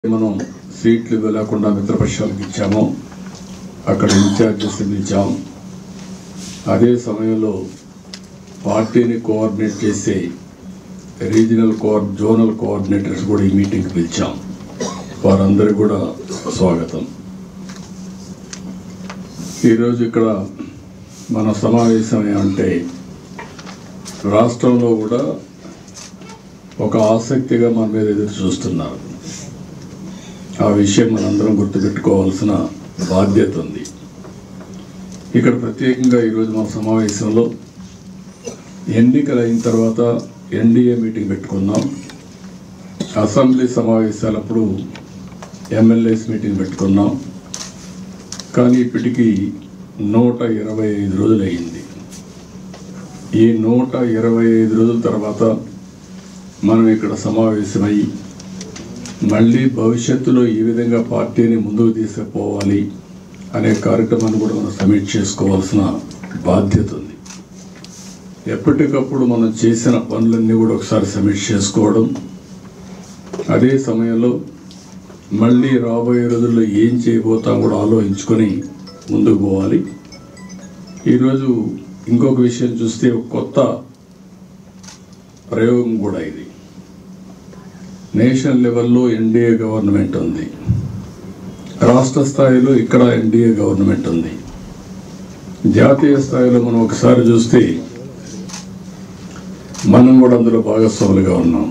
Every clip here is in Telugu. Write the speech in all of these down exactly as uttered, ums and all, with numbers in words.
మనం సీట్లు వెళ్ళకుండా మిత్రపక్షాలకు ఇచ్చాము. అక్కడ ఇన్ఛార్జెస్ పిలిచాం. అదే సమయంలో పార్టీని కోఆర్డినేట్ చేసే రీజనల్ కోఆర్ జోనల్ కోఆర్డినేటర్స్ కూడా ఈ మీటింగ్కి పిలిచాం. వారందరికీ కూడా స్వాగతం. ఈరోజు ఇక్కడ మన సమావేశం ఏమంటే రాష్ట్రంలో కూడా ఒక ఆసక్తిగా మన మీద ఎదురు చూస్తున్నారు. ఆ విషయం మనందరం గుర్తుపెట్టుకోవాల్సిన బాధ్యత ఉంది. ఇక్కడ ప్రత్యేకంగా ఈరోజు మన సమావేశంలో ఎన్నికలు అయిన తర్వాత ఎన్డీఏ మీటింగ్ పెట్టుకున్నాం. అసెంబ్లీ సమావేశాలప్పుడు ఎమ్మెల్యేస్ మీటింగ్ పెట్టుకున్నాం. కానీ ఇప్పటికీ నూట ఇరవై ఐదు రోజులు అయింది. ఈ నూట ఇరవై ఐదు రోజుల తర్వాత మనం ఇక్కడ సమావేశమై మళ్ళీ భవిష్యత్తులో ఈ విధంగా పార్టీని ముందుకు తీసుకుపోవాలి అనే కార్యక్రమాన్ని కూడా మనం సమీక్ష చేసుకోవాల్సిన బాధ్యత ఉంది. ఎప్పటికప్పుడు మనం చేసిన పనులన్నీ కూడా ఒకసారి సమీక్ష చేసుకోవడం, అదే సమయంలో మళ్ళీ రాబోయే రోజుల్లో ఏం చేయబోతాం కూడా ఆలోచించుకొని ముందుకు పోవాలి. ఈరోజు ఇంకొక విషయం చూస్తే ఒక కొత్త ప్రయోగం కూడా ఇది. నేషనల్ లెవెల్లో ఎన్డీఏ గవర్నమెంట్ ఉంది, రాష్ట్ర స్థాయిలో ఇక్కడ ఎన్డీఏ గవర్నమెంట్ ఉంది, జాతీయ స్థాయిలో మనం ఒకసారి చూస్తే మనం కూడా అందులో భాగస్వాములుగా ఉన్నాం.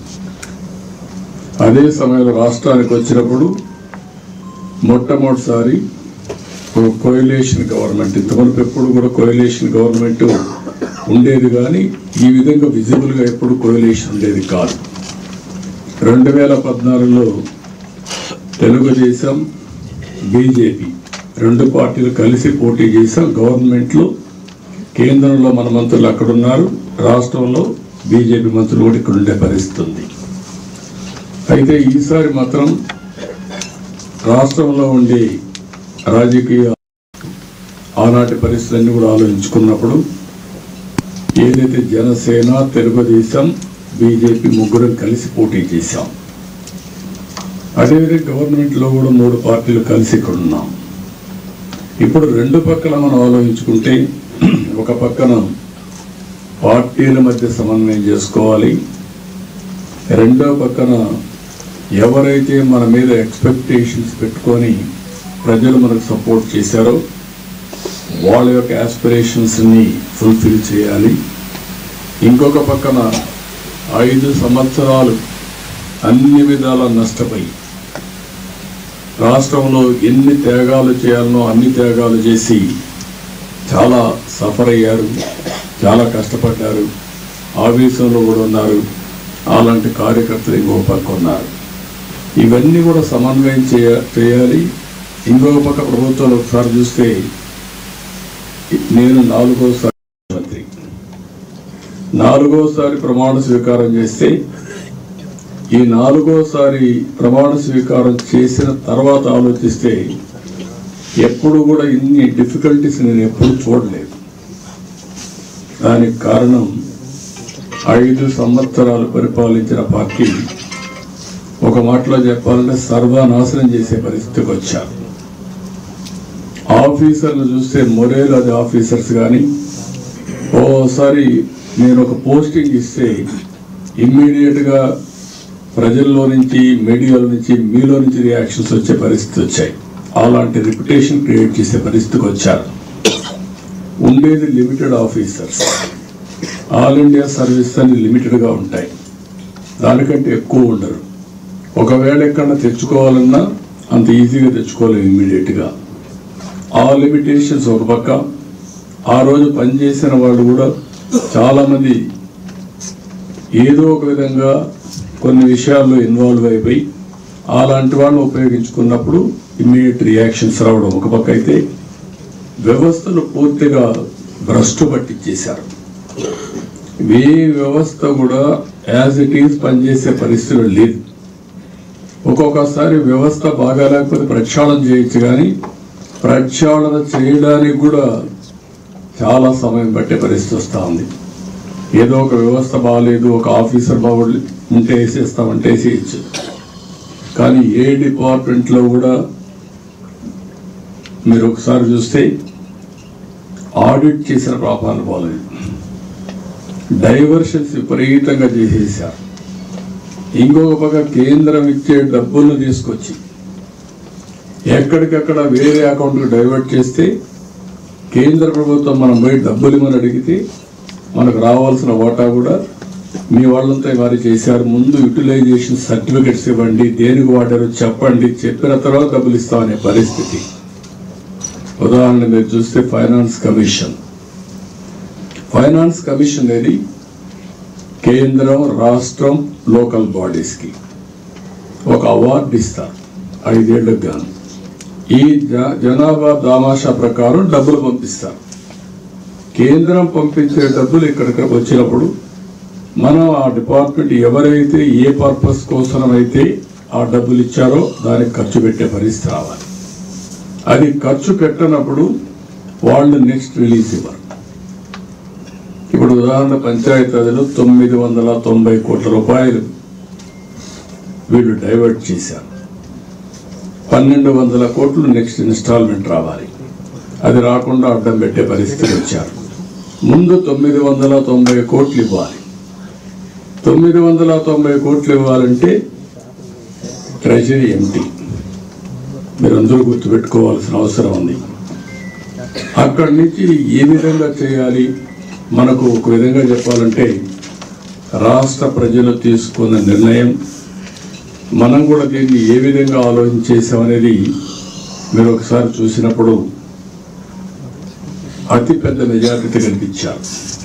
అదే సమయంలో రాష్ట్రానికి వచ్చినప్పుడు మొట్టమొదటిసారి ఒక కోయలేషన్ గవర్నమెంట్, ఇంతవరకు ఎప్పుడు కూడా కోయలేషన్ గవర్నమెంట్ ఉండేది కానీ ఈ విధంగా విజిబుల్గా ఎప్పుడు కోయలేషన్ ఉండేది కాదు. రెండు వేల పద్నాలుగులో తెలుగుదేశం బీజేపీ రెండు పార్టీలు కలిసి పోటీ చేశాం. గవర్నమెంట్లో కేంద్రంలో మన మంత్రులు అక్కడ ఉన్నారు, రాష్ట్రంలో బీజేపీ మంత్రులు కూడా ఇక్కడ ఉండే పరిస్థితి ఉంది. అయితే ఈసారి మాత్రం రాష్ట్రంలో ఉండే రాజకీయ ఆనాటి పరిస్థితులన్నీ కూడా ఆలోచించుకున్నప్పుడు ఏదైతే జనసేన, తెలుగుదేశం, బీజేపీ ముగ్గురం కలిసి పోటీ చేశాం. అదేవిధంగా గవర్నమెంట్లో కూడా మూడు పార్టీలు కలిసి ఇక్కడ ఉన్నాం. ఇప్పుడు రెండు పక్కల మనం ఆలోచించుకుంటే ఒక పక్కన పార్టీల మధ్య సమన్వయం చేసుకోవాలి, రెండో పక్కన ఎవరైతే మన మీద ఎక్స్పెక్టేషన్స్ పెట్టుకొని ప్రజలు మనకు సపోర్ట్ చేశారో వాళ్ళ యొక్క ఆస్పిరేషన్స్ని ఫుల్ఫిల్ చేయాలి. ఇంకొక పక్కన ఐదు సంవత్సరాలు అన్ని విధాల నష్టపోయి రాష్ట్రంలో ఎన్ని త్యాగాలు చేయాలనో అన్ని త్యాగాలు చేసి చాలా సఫర్ అయ్యారు, చాలా కష్టపడ్డారు, ఆవేశంలో కూడా ఉన్నారు. అలాంటి కార్యకర్తలు ఇంకొక పక్క ఉన్నారు. ఇవన్నీ కూడా సమన్వయం చేయ చేయాలి ఇంకొక పక్క ప్రభుత్వాలు ఒకసారి చూస్తే నేను నాలుగోసారి మంత్రి నాలుగోసారి ప్రమాణ స్వీకారం చేస్తే ఈ నాలుగోసారి ప్రమాణ స్వీకారం చేసిన తర్వాత ఆలోచిస్తే ఎప్పుడు కూడా ఇన్ని డిఫికల్టీస్ నేను ఎప్పుడు చూడలేదు. దానికి కారణం ఐదు సంవత్సరాలు పరిపాలించిన పార్టీ ఒక మాటలో చెప్పాలంటే సర్వనాశనం చేసే పరిస్థితికి వచ్చారు. ఆఫీసర్లు చూస్తే మొరేల్ అది ఆఫీసర్స్ కానీ ఓసారి నేను ఒక పోస్టింగ్ ఇస్తే ఇమ్మీడియట్గా ప్రజల్లో నుంచి, మీడియాలో నుంచి, మీలో నుంచి రియాక్షన్స్ వచ్చే పరిస్థితి వచ్చాయి. అలాంటి రిప్యుటేషన్ క్రియేట్ చేసే పరిస్థితికి వచ్చారు. ఉండేది limited officers, all India service అని లిమిటెడ్గా ఉంటాయి, దానికంటే ఎక్కువ ఉండరు. ఒకవేళ ఎక్కడన్నా తెచ్చుకోవాలన్నా అంత ఈజీగా తెచ్చుకోలేము ఇమ్మీడియట్గా. ఆ లిమిటేషన్స్ ఒక పక్క, ఆ రోజు పనిచేసిన వాళ్ళు కూడా చాలామంది ఏదో ఒక విధంగా కొన్ని విషయాల్లో ఇన్వాల్వ్ అయిపోయి అలాంటి వాళ్ళు ఉపయోగించుకున్నప్పుడు ఇమ్మీడియట్ రియాక్షన్స్ రావడం ఒక పక్క అయితే, వ్యవస్థను పూర్తిగా భ్రష్టు పట్టించేశారు. ఏ వ్యవస్థ కూడా యాజ్ ఇట్ ఈజ్ పనిచేసే పరిస్థితులు లేదు. ఒక్కొక్కసారి వ్యవస్థ బాగా లేకపోతే ప్రక్షాళన చేయొచ్చు, కానీ ప్రక్షాళన చేయడానికి కూడా చాలా సమయం పట్టే పరిస్థితి వస్తూ ఉంది. ఏదో ఒక వ్యవస్థ బాగాలేదు, ఒక ఆఫీసర్ బాగుంటే వేసేస్తామంటే వేసేయచ్చు, కానీ ఏ డిపార్ట్మెంట్లో కూడా మీరు ఒకసారి చూస్తే ఆడిట్ చేసిన పాపాలు పోలేదు. డైవర్షన్స్ విపరీతంగా చేసేసారు. ఇంకొక పక్క కేంద్రం ఇచ్చే డబ్బులను తీసుకొచ్చి ఎక్కడికక్కడ వేరే అకౌంట్కి డైవర్ట్ చేస్తే కేంద్ర ప్రభుత్వం మనం పోయి డబ్బులు ఇవ్వని అడిగితే మనకు రావాల్సిన వాటా కూడా మీ వాళ్ళంతా వారు చేశారు. ముందు యూటిలైజేషన్ సర్టిఫికెట్స్ ఇవ్వండి, దేనికి వాడారో చెప్పండి, చెప్పిన తర్వాత డబ్బులు ఇస్తామనే పరిస్థితి. ఉదాహరణ మీరు చూస్తే ఫైనాన్స్ కమిషన్ ఫైనాన్స్ కమిషన్ అనేది కేంద్రం, రాష్ట్రం, లోకల్ బాడీస్కి ఒక అవార్డు ఇస్తారు ఐదేళ్లకు గాను. ఈ జనాభా దామాషా ప్రకారం డబ్బులు పంపిస్తారు. కేంద్రం పంపించే డబ్బులు ఇక్కడికి వచ్చినప్పుడు మనం ఆ డిపార్ట్మెంట్ ఎవరైతే ఏ పర్పస్ కోసం అయితే ఆ డబ్బులు ఇచ్చారో దానికి ఖర్చు పెట్టే పరిస్థితి రావాలి. అది ఖర్చు పెట్టినప్పుడు వాళ్ళు నెక్స్ట్ రిలీజ్ ఇవ్వరు. ఇప్పుడు ఉదాహరణ పంచాయతీలో తొమ్మిది వందల తొంభై కోట్ల రూపాయలు వీళ్ళు డైవర్ట్ చేశారు. పన్నెండు వందల కోట్లు నెక్స్ట్ ఇన్స్టాల్మెంట్ రావాలి. అది రాకుండా అడ్డం పెట్టే పరిస్థితి వచ్చారు. ముందు తొమ్మిది వందల తొంభై కోట్లు ఇవ్వాలి. తొమ్మిది వందల తొంభై కోట్లు ఇవ్వాలంటే ట్రెజరీ ఎంటీ, మీరందరూ గుర్తుపెట్టుకోవాల్సిన అవసరం ఉంది. అక్కడి నుంచి ఏ విధంగా చేయాలి, మనకు ఒక విధంగా చెప్పాలంటే రాష్ట్ర ప్రజలు తీసుకున్న నిర్ణయం, మనం కూడా దీన్ని ఏ విధంగా ఆలోచించేసామనేది మీరు ఒకసారి చూసినప్పుడు అతిపెద్ద మెజారిటీ కనిపించారు.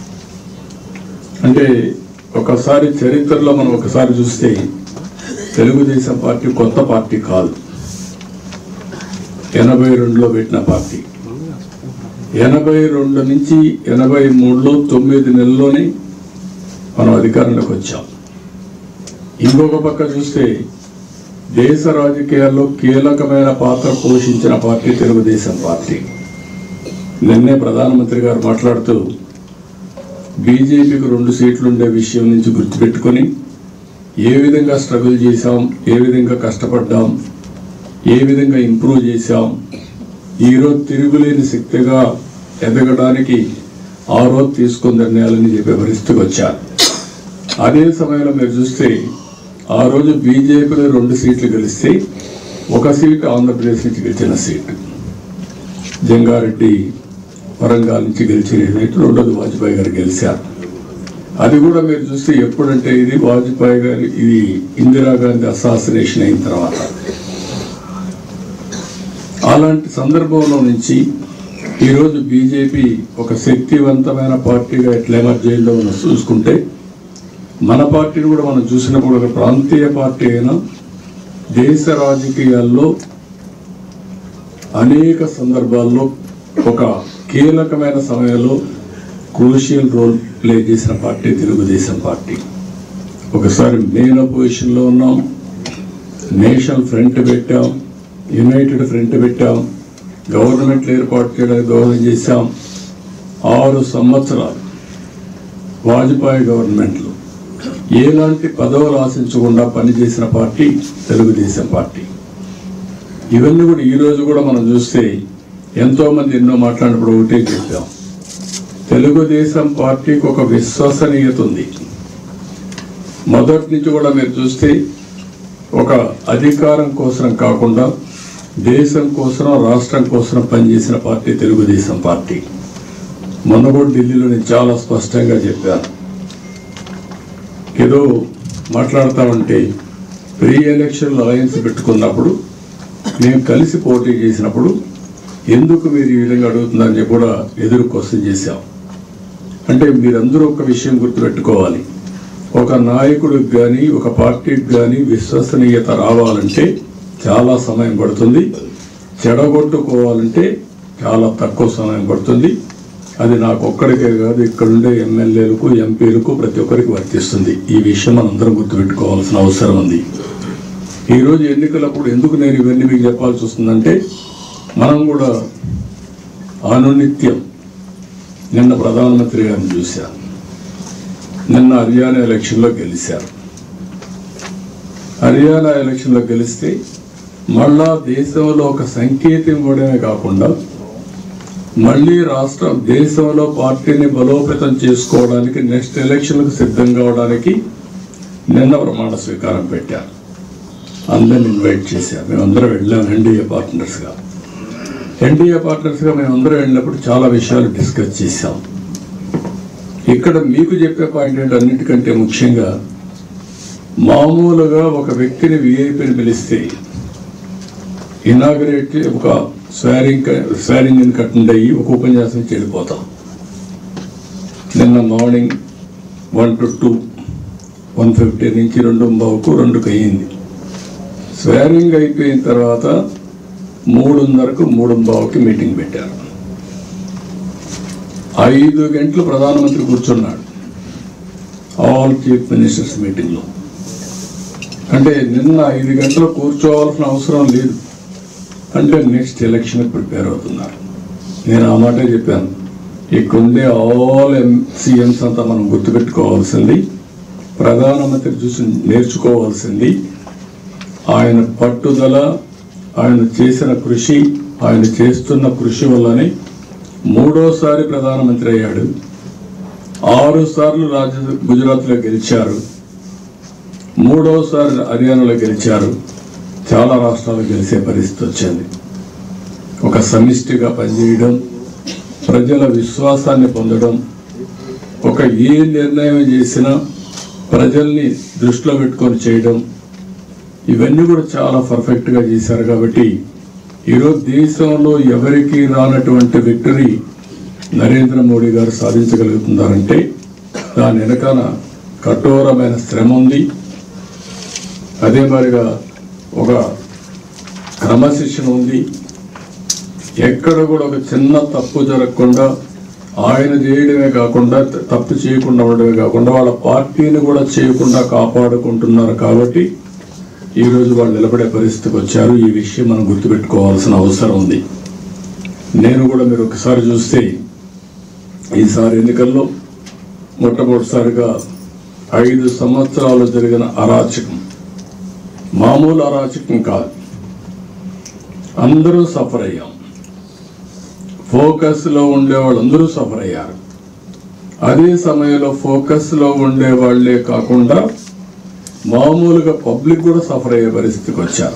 అంటే ఒకసారి చరిత్రలో మనం ఒకసారి చూస్తే తెలుగుదేశం పార్టీ కొత్త పార్టీ కాదు, ఎనభై రెండులో పెట్టిన పార్టీ. ఎనభై రెండు నుంచి ఎనభై మూడులో తొమ్మిది నెలల్లోనే మనం అధికారంలోకి వచ్చాం. ఇంకొక పక్క చూస్తే దేశ రాజకీయాల్లో కీలకమైన పాత్ర పోషించిన పార్టీ తెలుగుదేశం పార్టీ. నిన్నే ప్రధానమంత్రి గారు మాట్లాడుతూ బీజేపీకి రెండు సీట్లు ఉండే విషయం నుంచి గుర్తుపెట్టుకొని ఏ విధంగా స్ట్రగుల్ చేశాం, ఏ విధంగా కష్టపడ్డాం, ఏ విధంగా ఇంప్రూవ్ చేశాం, ఈరోజు తిరుగులేని శక్తిగా ఎదగడానికి ఆ రోజు తీసుకున్న నిర్ణయాలని చెప్పే పరిస్థితికి వచ్చారు. అదే సమయంలో మీరు చూస్తే ఆ రోజు బీజేపీలో రెండు సీట్లు గెలిస్తే ఒక సీటు ఆంధ్రప్రదేశ్ నుంచి గెలిచిన సీటు, జంగారెడ్డి వరంగల్ నుంచి గెలిచిన సీటు రెండోది వాజ్పేయి గారు గెలిచారు. అది కూడా మీరు చూస్తే ఎప్పుడంటే ఇది వాజ్పేయి గారు ఇది ఇందిరాగాంధీ అసాసినేషన్ అయిన తర్వాత. అలాంటి సందర్భంలో నుంచి ఈరోజు బీజేపీ ఒక శక్తివంతమైన పార్టీగా ఎట్లా ఎమర్జ్ అయిందో మనం చూసుకుంటే, మన పార్టీని కూడా మనం చూసినప్పుడు ఒక ప్రాంతీయ పార్టీ అయినా దేశ రాజకీయాల్లో అనేక సందర్భాల్లో ఒక కీలకమైన సమయంలో క్రూషియల్ రోల్ ప్లే చేసిన పార్టీ తెలుగుదేశం పార్టీ. ఒకసారి మెయిన్ అపోజిషన్లో ఉన్నాం, నేషనల్ ఫ్రంట్ పెట్టాం, యునైటెడ్ ఫ్రంట్ పెట్టాం, గవర్నమెంట్లు ఏర్పాటు చేయడానికి దోహదం చేశాం. ఆరు సంవత్సరాలు వాజ్పేయి గవర్నమెంట్లు ఎలాంటి పదవులు ఆశించకుండా పనిచేసిన పార్టీ తెలుగుదేశం పార్టీ. ఇవన్నీ కూడా ఈరోజు కూడా మనం చూస్తే ఎంతోమంది ఎన్నో మాట్లాడినప్పుడు ఒకటే చెప్పాం, తెలుగుదేశం పార్టీకి ఒక విశ్వసనీయత ఉంది. మొదటి నుంచి కూడా మీరు చూస్తే ఒక అధికారం కోసం కాకుండా దేశం కోసం, రాష్ట్రం కోసం పనిచేసిన పార్టీ తెలుగుదేశం పార్టీ. మొన్న కూడా ఢిల్లీలో నేను చాలా స్పష్టంగా చెప్పాను, ఏదో మాట్లాడుతూ ఉంటే ప్రీ ఎలక్షన్లో అలయన్స్ పెట్టుకున్నప్పుడు మేము కలిసి పోటీ చేసినప్పుడు ఎందుకు మీరు ఈ విధంగా అడుగుతున్నారని చెప్పి కూడా ఎదురు క్వశ్చన్ చేశాం. అంటే మీరందరూ ఒక విషయం గుర్తుపెట్టుకోవాలి, ఒక నాయకుడికి కానీ ఒక పార్టీకి కానీ విశ్వసనీయత రావాలంటే చాలా సమయం పడుతుంది, చెడగొట్టుకోవాలంటే చాలా తక్కువ సమయం పడుతుంది. అది నాకు ఒక్కడికే కాదు, ఇక్కడుండే ఎమ్మెల్యేలకు, ఎంపీలకు ప్రతి ఒక్కరికి వర్తిస్తుంది. ఈ విషయం మనందరం గుర్తుపెట్టుకోవాల్సిన అవసరం ఉంది. ఈరోజు ఎన్నికలప్పుడు ఎందుకు నేను ఇవన్నీ మీకు చెప్పాల్సి వస్తుందంటే, మనం కూడా అనునిత్యం నిన్న ప్రధానమంత్రి గారిని చూశాను, నిన్న హర్యానా ఎలక్షన్లో గెలిచారు. హర్యానా ఎలక్షన్లో గెలిస్తే మళ్ళా దేశంలో ఒక సంకేతం ఇవ్వడమే కాకుండా మళ్ళీ రాష్ట్రం దేశంలో పార్టీని బలోపేతం చేసుకోవడానికి నెక్స్ట్ ఎలక్షన్లకు సిద్ధం కావడానికి నిన్న ప్రమాణ స్వీకారం పెట్టారు. అందరిని ఇన్వైట్ చేశారు. మేమందరం వెళ్ళాం ఎన్డీఏ పార్ట్నర్స్గా. ఎన్డీఏ పార్ట్నర్స్గా మేమందరం వెళ్ళినప్పుడు చాలా విషయాలు డిస్కస్ చేశాం. ఇక్కడ మీకు చెప్పే పాయింట్ ఏంటి, అన్నిటికంటే ముఖ్యంగా మామూలుగా ఒక వ్యక్తిని విఐపిని పిలిస్తే ఇనాగరేట్ ఒక స్వారింగ్ స్వారింగ్ అటెండ్ అయ్యి ఒక ఉపన్యాసం ఇచ్చి వెళ్ళిపోతాం. నిన్న morning one to two one fifty నుంచి రెండు బావుకు రెండుకు అయ్యింది. స్వారింగ్ అయిపోయిన తర్వాత మూడున్నరకు మూడు బావుకి మీటింగ్ పెట్టారు. ఐదు గంటలు ప్రధానమంత్రి కూర్చున్నాడు ఆల్ చీఫ్ మినిస్టర్స్ మీటింగ్లో. అంటే నిన్న ఐదు గంటలు కూర్చోవాల్సిన అవసరం లేదు, అంటే నెక్స్ట్ ఎలక్షన్ ప్రిపేర్ అవుతున్నారు. నేను ఆ మాటే చెప్పాను. ఇక్కడుండే ఆల్ ఎం సీఎంస్ అంతా మనం గుర్తుపెట్టుకోవాల్సింది, ప్రధానమంత్రి చూసి నేర్చుకోవాల్సింది ఆయన పట్టుదల, ఆయన చేసిన కృషి, ఆయన చేస్తున్న కృషి వల్లనే మూడోసారి ప్రధానమంత్రి అయ్యాడు. ఆరు సార్లు రాజ్య గుజరాత్లో గెలిచారు, మూడోసారి హర్యానాలో గెలిచారు, చాలా రాష్ట్రాలు గెలిచే పరిస్థితి వచ్చింది. ఒక సమిష్టిగా పనిచేయడం, ప్రజల విశ్వాసాన్ని పొందడం, ఒక ఏ నిర్ణయం చేసినా ప్రజల్ని దృష్టిలో పెట్టుకొని చేయడం, ఇవన్నీ కూడా చాలా పర్ఫెక్ట్గా చేశారు. కాబట్టి ఈరోజు దేశంలో ఎవరికి రానటువంటి విక్టరీ నరేంద్ర మోడీ గారు సాధించగలుగుతున్నారంటే దాని వెనకాల కఠోరమైన శ్రమ ఉంది. అదే మరిగా ఒక క్రమశిక్షణ ఉంది. ఎక్కడ కూడా ఒక చిన్న తప్పు జరగకుండా ఆయన చేయడమే కాకుండా, తప్పు చేయకుండా ఉండడమే కాకుండా వాళ్ళ పార్టీని కూడా చేయకుండా కాపాడుకుంటున్నారు. కాబట్టి ఈరోజు వాళ్ళు నిలబడే పరిస్థితికి వచ్చారు. ఈ విషయం మనం గుర్తుపెట్టుకోవాల్సిన అవసరం ఉంది. నేను కూడా మీరు ఒకసారి చూస్తే ఈసారి ఎన్నికల్లో మొట్టమొదటిసారిగా ఐదు సంవత్సరాలు జరిగిన అరాచకం మామూలు అరాచకం కాదు. అందరూ సఫర్ అయ్యాం. ఫోకస్లో ఉండే వాళ్ళందరూ సఫర్ అయ్యారు. అదే సమయంలో ఫోకస్లో ఉండే వాళ్ళే కాకుండా మామూలుగా పబ్లిక్ కూడా సఫర్ అయ్యే పరిస్థితికి వచ్చారు.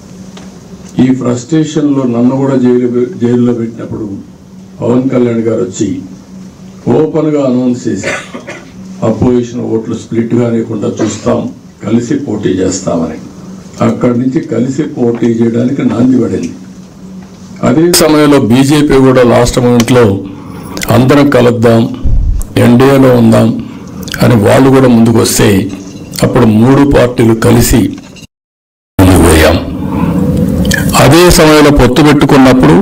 ఈ ఫ్రస్ట్రేషన్లో నన్ను కూడా జైలు జైల్లో పెట్టినప్పుడు పవన్ కళ్యాణ్ గారు వచ్చి ఓపెన్గా అనౌన్స్ చేసి అపోజిషన్ ఓట్లు స్ప్లిట్గా లేకుండా చూస్తాం, కలిసి పోటీ చేస్తామని. అక్కడి నుంచి కలిసి పోటీ చేయడానికి నాంది పడింది. అదే సమయంలో బీజేపీ కూడా లాస్ట్ మూమెంట్లో అందరం కలుద్దాం, ఎన్డీఏలో ఉందాం అని వాళ్ళు కూడా ముందుకు వస్తే అప్పుడు మూడు పార్టీలు కలిసి ముందుకు పోయాం. అదే సమయంలో పొత్తు పెట్టుకున్నప్పుడు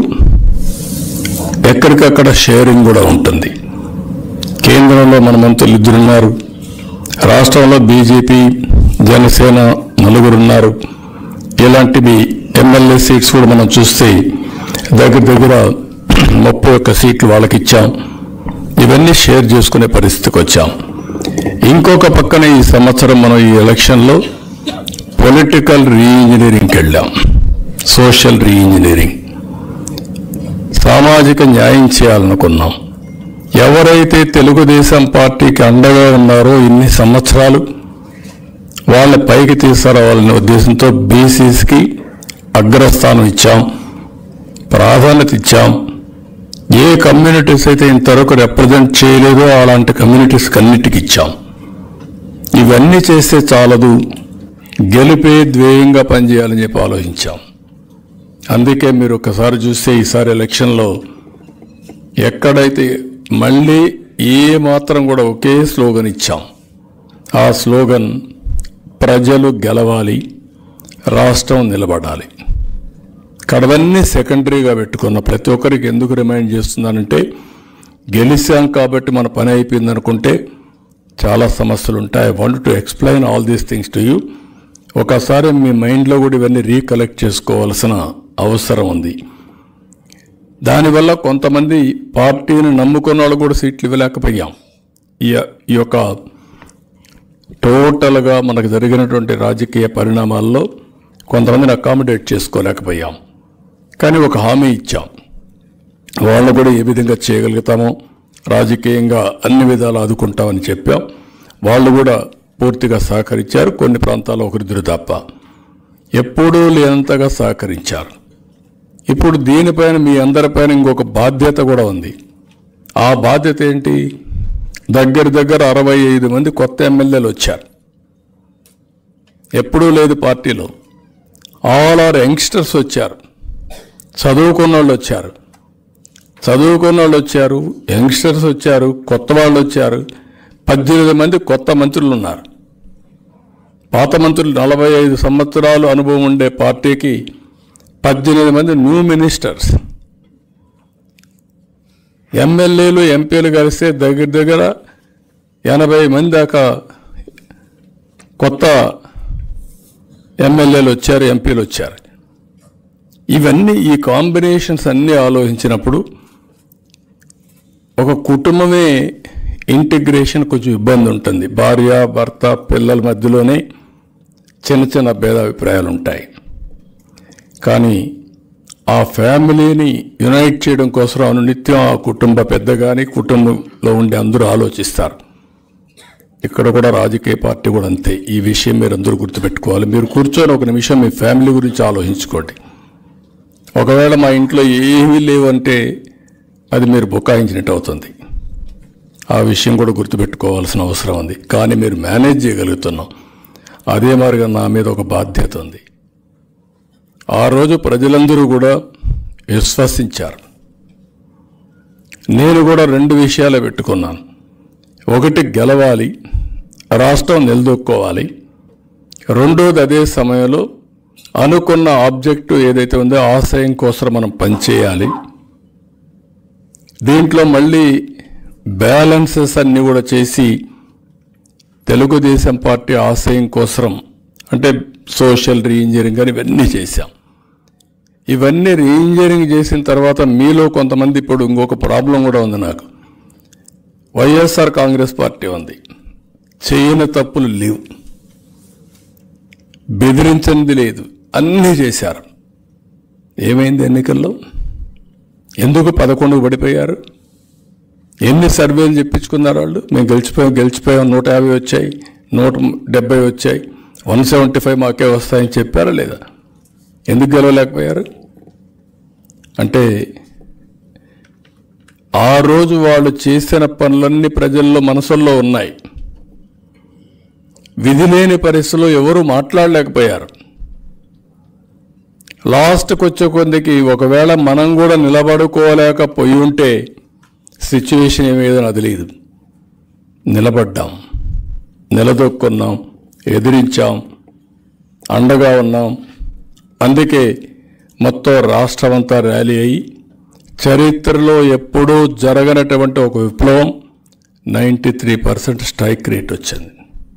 ఎక్కడికక్కడ షేరింగ్ కూడా ఉంటుంది. కేంద్రంలో మన మంత్రులు ఇద్దరున్నారు, రాష్ట్రంలో బీజేపీ జనసేన నలుగురున్నారు. ఇలాంటివి ఎమ్మెల్యే సీట్స్ కూడా మనం చూస్తే దగ్గర దగ్గర ముప్పై ఒక్క సీట్లు వాళ్ళకి ఇచ్చాం. ఇవన్నీ షేర్ చేసుకునే పరిస్థితికి వచ్చాం. ఇంకొక పక్కన ఈ సంవత్సరం మనం ఈ ఎలక్షన్లో పొలిటికల్ రీఇంజనీరింగ్కి వెళ్ళాం. సోషల్ రీఇంజనీరింగ్, సామాజిక న్యాయం చేయాలనుకున్నాం. ఎవరైతే తెలుగుదేశం పార్టీకి అండగా ఉన్నారో ఇన్ని సంవత్సరాలు వాళ్ళ పైకి తీసుకురావాలనే ఉద్దేశంతో బీసీస్కి అగ్రస్థానం ఇచ్చాం, ప్రాధాన్యత ఇచ్చాం. ఏ కమ్యూనిటీస్ అయితే ఇంతవరకు రిప్రజెంట్ చేయలేదో అలాంటి కమ్యూనిటీస్కి అన్నిటికి ఇచ్చాం. ఇవన్నీ చేస్తే చాలదు, గెలిపే ధ్యేయంగా పనిచేయాలని చెప్పి ఆలోచించాం. అందుకే మీరు ఒకసారి చూస్తే ఈసారి ఎలక్షన్లో ఎక్కడైతే మళ్ళీ ఏ మాత్రం కూడా ఒకే స్లోగన్ ఇచ్చాం. ఆ స్లోగన్ ప్రజలు గెలవాలి, రాష్ట్రం నిలబడాలి. కడవన్నీ సెకండరీగా పెట్టుకున్న ప్రతి ఒక్కరికి ఎందుకు రిమైండ్ చేస్తున్నానంటే గెలిచాం కాబట్టి మన పని అయిపోయింది అనుకుంటే చాలా సమస్యలు ఉంటాయి. I want to explain all these things to you. ఒకసారి మీ మైండ్లో కూడా ఇవన్నీ రీకలెక్ట్ చేసుకోవాల్సిన అవసరం ఉంది. దానివల్ల కొంతమంది పార్టీని నమ్ముకున్న వాళ్ళు కూడా సీట్లు ఇవ్వలేకపోయాం. ఈ యొక్క టోటల్గా మనకు జరిగినటువంటి రాజకీయ పరిణామాల్లో కొంతమందిని అకామిడేట్ చేసుకోలేకపోయాం. కానీ ఒక హామీ ఇచ్చాం, వాళ్ళు కూడా ఏ విధంగా చేయగలుగుతామో రాజకీయంగా అన్ని విధాలు ఆదుకుంటామని చెప్పాం. వాళ్ళు కూడా పూర్తిగా సహకరించారు. కొన్ని ప్రాంతాల్లో ఒకరిద్దరు తప్ప ఎప్పుడూ లేనంతగా సహకరించారు. ఇప్పుడు దీనిపైన మీ అందరిపైన ఇంకొక బాధ్యత కూడా ఉంది. ఆ బాధ్యత ఏంటి? దగ్గర దగ్గర అరవై ఐదు మంది కొత్త ఎమ్మెల్యేలు వచ్చారు. ఎప్పుడూ లేదు పార్టీలో. ఆల్ ఆర్ యంగ్స్టర్స్ వచ్చారు, చదువుకున్న వాళ్ళు వచ్చారు చదువుకున్న వాళ్ళు వచ్చారు యంగ్స్టర్స్ వచ్చారు, కొత్త వాళ్ళు వచ్చారు. పద్దెనిమిది మంది కొత్త మంత్రులు ఉన్నారు. పాత మంత్రులు నలభై ఐదు సంవత్సరాలు అనుభవం ఉండే పార్టీకి పద్దెనిమిది మంది న్యూ మినిస్టర్స్. ఎమ్మెల్యేలు ఎంపీలు కలిస్తే దగ్గర దగ్గర ఎనభై మంది దాకా కొత్త ఎమ్మెల్యేలు వచ్చారు, ఎంపీలు వచ్చారు. ఇవన్నీ ఈ కాంబినేషన్స్ అన్నీ ఆలోచించినప్పుడు ఒక కుటుంబమే ఇంటిగ్రేషన్ కొంచెం ఇబ్బంది ఉంటుంది. భార్య భర్త పిల్లల మధ్యలోనే చిన్న చిన్న భేదాభిప్రాయాలు ఉంటాయి. కానీ ఆ ఫ్యామిలీని యునైట్ చేయడం కోసం నిత్యం ఆ కుటుంబ పెద్ద కానీ కుటుంబంలో ఉండే అందరూ ఆలోచిస్తారు. ఇక్కడ కూడా రాజకీయ పార్టీ కూడా అంతే. ఈ విషయం మీరు అందరూ గుర్తుపెట్టుకోవాలి. మీరు కూర్చొని ఒక నిమిషం మీ ఫ్యామిలీ గురించి ఆలోచించుకోండి. ఒకవేళ మా ఇంట్లో ఏమీ లేవంటే అది మీరు బుకాయించినట్టు అవుతుంది. ఆ విషయం కూడా గుర్తుపెట్టుకోవాల్సిన అవసరం ఉంది. కానీ మీరు మేనేజ్ చేయగలుగుతున్నాం. అదే మాదిరిగా నా మీద ఒక బాధ్యత ఉంది. ఆ రోజు ప్రజలందరూ కూడా విశ్వసించారు. నేను కూడా రెండు విషయాలే పెట్టుకున్నాను. ఒకటి, గెలవాలి, రాష్ట్రం నిలదొక్కోవాలి. రెండోది, అదే సమయంలో అనుకున్న ఆబ్జెక్టు ఏదైతే ఉందో ఆశయం కోసం మనం పనిచేయాలి. దీంట్లో మళ్ళీ బ్యాలెన్సెస్ అన్నీ కూడా చేసి తెలుగుదేశం పార్టీ ఆశయం కోసం అంటే సోషల్ రీఇంజనీరింగ్ అని ఇవన్నీ చేశాం. ఇవన్నీ రీఇంజనీరింగ్ చేసిన తర్వాత మీలో కొంతమంది ఇప్పుడు ఇంకొక ప్రాబ్లం కూడా ఉంది. నాకు వైఎస్ఆర్ కాంగ్రెస్ పార్టీ ఉంది, చేయని తప్పులు లేవు, బెదిరించింది లేదు, అన్నీ చేశారు. ఏమైంది ఎన్నికల్లో? ఎందుకు పదకొండుకు పడిపోయారు? ఎన్ని సర్వేలు చెప్పించుకున్నారు వాళ్ళు? మేము గెలిచిపోయాం గెలిచిపోయాం నూట యాభై వచ్చాయి, నూట డెబ్బై వచ్చాయి, వన్ సెవెంటీ ఫైవ్ మాకే వస్తాయని చెప్పారా లేదా? ఎందుకు గెలవలేకపోయారు? అంటే ఆ రోజు వాళ్ళు చేసిన పనులన్నీ ప్రజల్లో మనసుల్లో ఉన్నాయి. విధి లేని పరిస్థితుల్లో ఎవరు మాట్లాడలేకపోయారు. లాస్ట్కి వచ్చే కొందికి ఒకవేళ మనం కూడా నిలబడుకోలేకపోయి ఉంటే సిచ్యువేషన్ ఏమేదో నాకు తెలియదు. నిలబడ్డాం, నిలదొక్కున్నాం, ఎదిరించాం, అండగా ఉన్నాం. అందుకే మొత్తం రాష్ట్రం అంతా ర్యాలీ అయ్యి చరిత్రలో ఎప్పుడూ జరగనటువంటి ఒక విప్లవం ninety three percent strike rate వచ్చింది.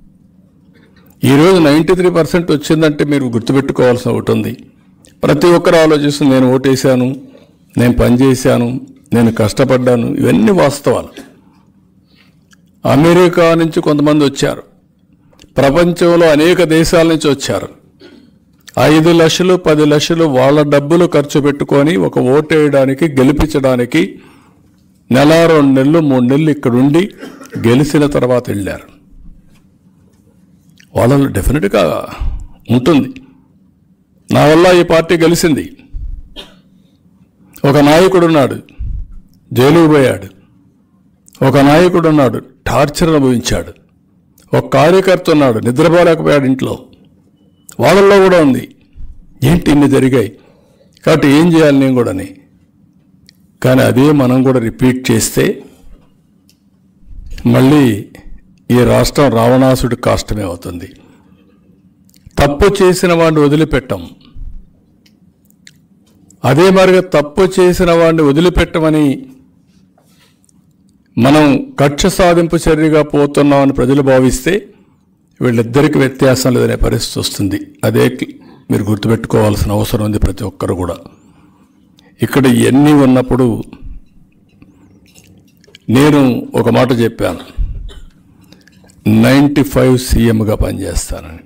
ఈరోజు నైంటీ త్రీ పర్సెంట్ వచ్చిందంటే మీరు గుర్తుపెట్టుకోవాల్సిన ఒకటి ఉంది. ప్రతి ఒక్కరు ఆలోచిస్తుంది, నేను ఓటేశాను, నేను పనిచేశాను, నేను కష్టపడ్డాను. ఇవన్నీ వాస్తవాలు. అమెరికా నుంచి కొంతమంది వచ్చారు, ప్రపంచంలో అనేక దేశాల నుంచి వచ్చారు. ఐదు లక్షలు పది లక్షలు వాళ్ళ డబ్బులు ఖర్చు పెట్టుకొని ఒక ఓటు వేయడానికి గెలిపించడానికి నెల రెండు నెలలు మూడు నెలలు ఇక్కడుండి గెలిచిన తర్వాత వెళ్ళారు. వాళ్ళలో డెఫినెట్గా ఉంటుంది, నా వల్ల ఈ పార్టీ గెలిచింది. ఒక నాయకుడు ఉన్నాడు, జైలుకు పోయాడు. ఒక నాయకుడు ఉన్నాడు, టార్చర్ అనుభవించాడు. ఒక కార్యకర్త ఉన్నాడు, నిద్రపోలేకపోయాడు ఇంట్లో. వాళ్ళల్లో కూడా ఉంది. ఏంటి ఇన్ని జరిగాయి కాబట్టి ఏం చేయాలి నేను కూడాని. కానీ అదే మనం కూడా రిపీట్ చేస్తే మళ్ళీ ఈ రాష్ట్రం రావణాసుడి కాష్టమే అవుతుంది. తప్పు చేసిన వాడిని వదిలిపెట్టం. అదే మరిగా తప్పు చేసిన వాడిని వదిలిపెట్టమని మనం కక్ష సాధింపు చర్యగా పోతున్నామని ప్రజలు భావిస్తే వీళ్ళిద్దరికి వ్యత్యాసం లేదనే పరిస్థితి వస్తుంది. అదే మీరు గుర్తుపెట్టుకోవాల్సిన అవసరం ఉంది ప్రతి ఒక్కరు కూడా. ఇక్కడ ఇవన్నీ ఉన్నప్పుడు నేను ఒక మాట చెప్పాను, నైంటీ ఫైవ్ సీఎంగా పనిచేస్తానని.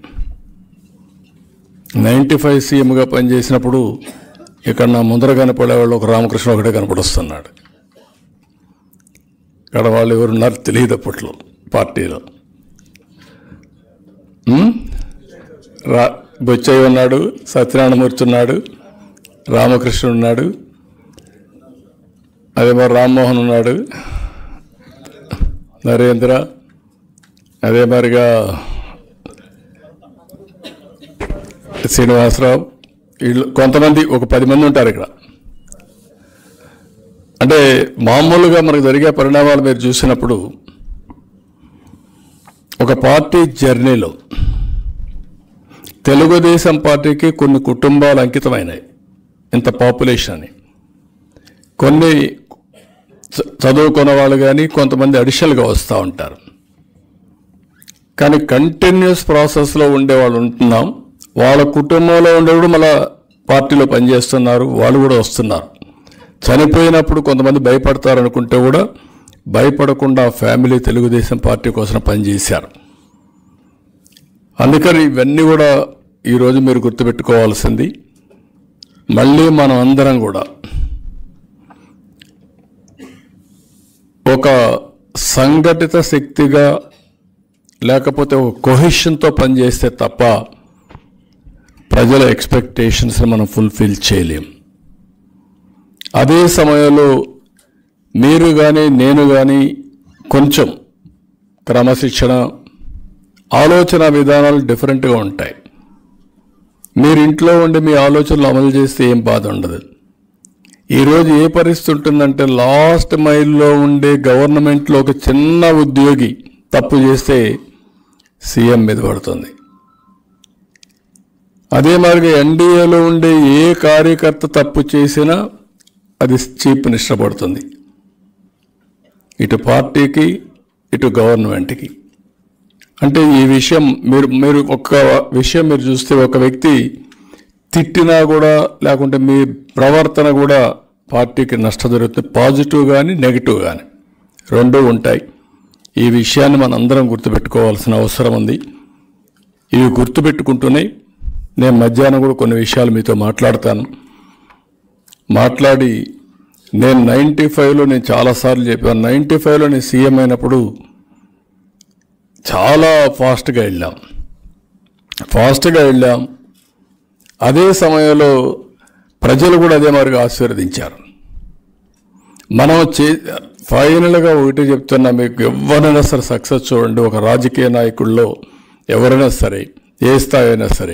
నైంటీ ఫైవ్ సీఎంగా పనిచేసినప్పుడు ఇక్కడ నా ముందర కనపడేవాళ్ళు ఒక రామకృష్ణ ఒకటే కనపడొస్తున్నాడు. ఇక్కడ వాళ్ళు ఎవరున్నారు తెలియదు అప్పట్లో పార్టీలో. రా బొచ్చయ్య ఉన్నాడు, సత్యనారాయణమూర్తి ఉన్నాడు, రామకృష్ణ ఉన్నాడు, అదే మరి రామ్మోహన్ ఉన్నాడు, నరేంద్ర, అదే మరిగా శ్రీనివాసరావు, వీళ్ళు కొంతమంది ఒక పది మంది ఉంటారు ఇక్కడ. అంటే మామూలుగా మనకు జరిగే పరిణామాలు మీరు చూసినప్పుడు ఒక పార్టీ జర్నీలో తెలుగుదేశం పార్టీకి కొన్ని కుటుంబాలు అంకితమైనాయి, ఇంత పాపులేషన్ అని. కొన్ని చదువుకున్న వాళ్ళు కానీ కొంతమంది అడిషనల్గా వస్తూ ఉంటారు. కానీ కంటిన్యూస్ ప్రాసెస్లో ఉండేవాళ్ళు ఉంటున్నాం. వాళ్ళ కుటుంబంలో ఉండేవాడు మళ్ళా పార్టీలో పనిచేస్తున్నారు, వాళ్ళు కూడా వస్తున్నారు. చనిపోయినప్పుడు కొంతమంది భయపడతారు అనుకుంటే కూడా భయపడకుండా ఫ్యామిలీ తెలుగుదేశం పార్టీ కోసం పనిచేశారు. అందుకని ఇవన్నీ కూడా ఈరోజు మీరు గుర్తుపెట్టుకోవాల్సింది. మళ్ళీ మనం అందరం కూడా ఒక సంఘటిత శక్తిగా లేకపోతే ఒక కొహెషన్తో పనిచేస్తే తప్ప ప్రజల ఎక్స్పెక్టేషన్స్ని మనం ఫుల్ఫిల్ చేయలేం. అదే సమయంలో మీరు కానీ నేను కానీ కొంచెం క్రమశిక్షణ, ఆలోచన విధానాలు డిఫరెంట్గా ఉంటాయి. మీరు ఇంట్లో ఉండి మీ ఆలోచనలు అమలు చేస్తే ఏం బాధ ఉండదు. ఈరోజు ఏ పరిస్థితి ఉంటుందంటే లాస్ట్ మైల్లో ఉండే గవర్నమెంట్లో ఒక చిన్న ఉద్యోగి తప్పు చేస్తే సీఎం మీద పడుతుంది. అదే మాదిరిగా ఎన్డీఏలో ఉండే ఏ కార్యకర్త తప్పు చేసినా అది చీఫ్ మినిస్టర్ పడుతుంది, ఇటు పార్టీకి ఇటు గవర్నమెంట్కి. అంటే ఈ విషయం మీరు మీరు ఒక్క విషయం మీరు చూస్తే ఒక వ్యక్తి తిట్టినా కూడా లేకుంటే మీ ప్రవర్తన కూడా పార్టీకి నష్టం జరుగుతుంది. పాజిటివ్ కానీ నెగిటివ్ కానీ రెండూ ఉంటాయి. ఈ విషయాన్ని మనం అందరం గుర్తుపెట్టుకోవాల్సిన అవసరం ఉంది. ఇవి గుర్తుపెట్టుకుంటూనే నేను మధ్యాహ్నం కూడా కొన్ని విషయాలు మీతో మాట్లాడతాను. మాట్లాడి నేను నైంటీ ఫైవ్లో నేను చాలాసార్లు చెప్పాను, నైంటీ ఫైవ్లో నేను సీఎం అయినప్పుడు చాలా ఫాస్ట్గా వెళ్ళాం ఫాస్ట్గా వెళ్ళాం అదే సమయంలో ప్రజలు కూడా అదే మాదిరిగా ఆశీర్వదించారు. మనం చే ఫైనల్గా ఒకటి చెప్తున్నా, మీకు ఎవరైనా సరే సక్సెస్ చూడండి, ఒక రాజకీయ నాయకుల్లో ఎవరైనా సరే ఏ స్థాయి అయినా సరే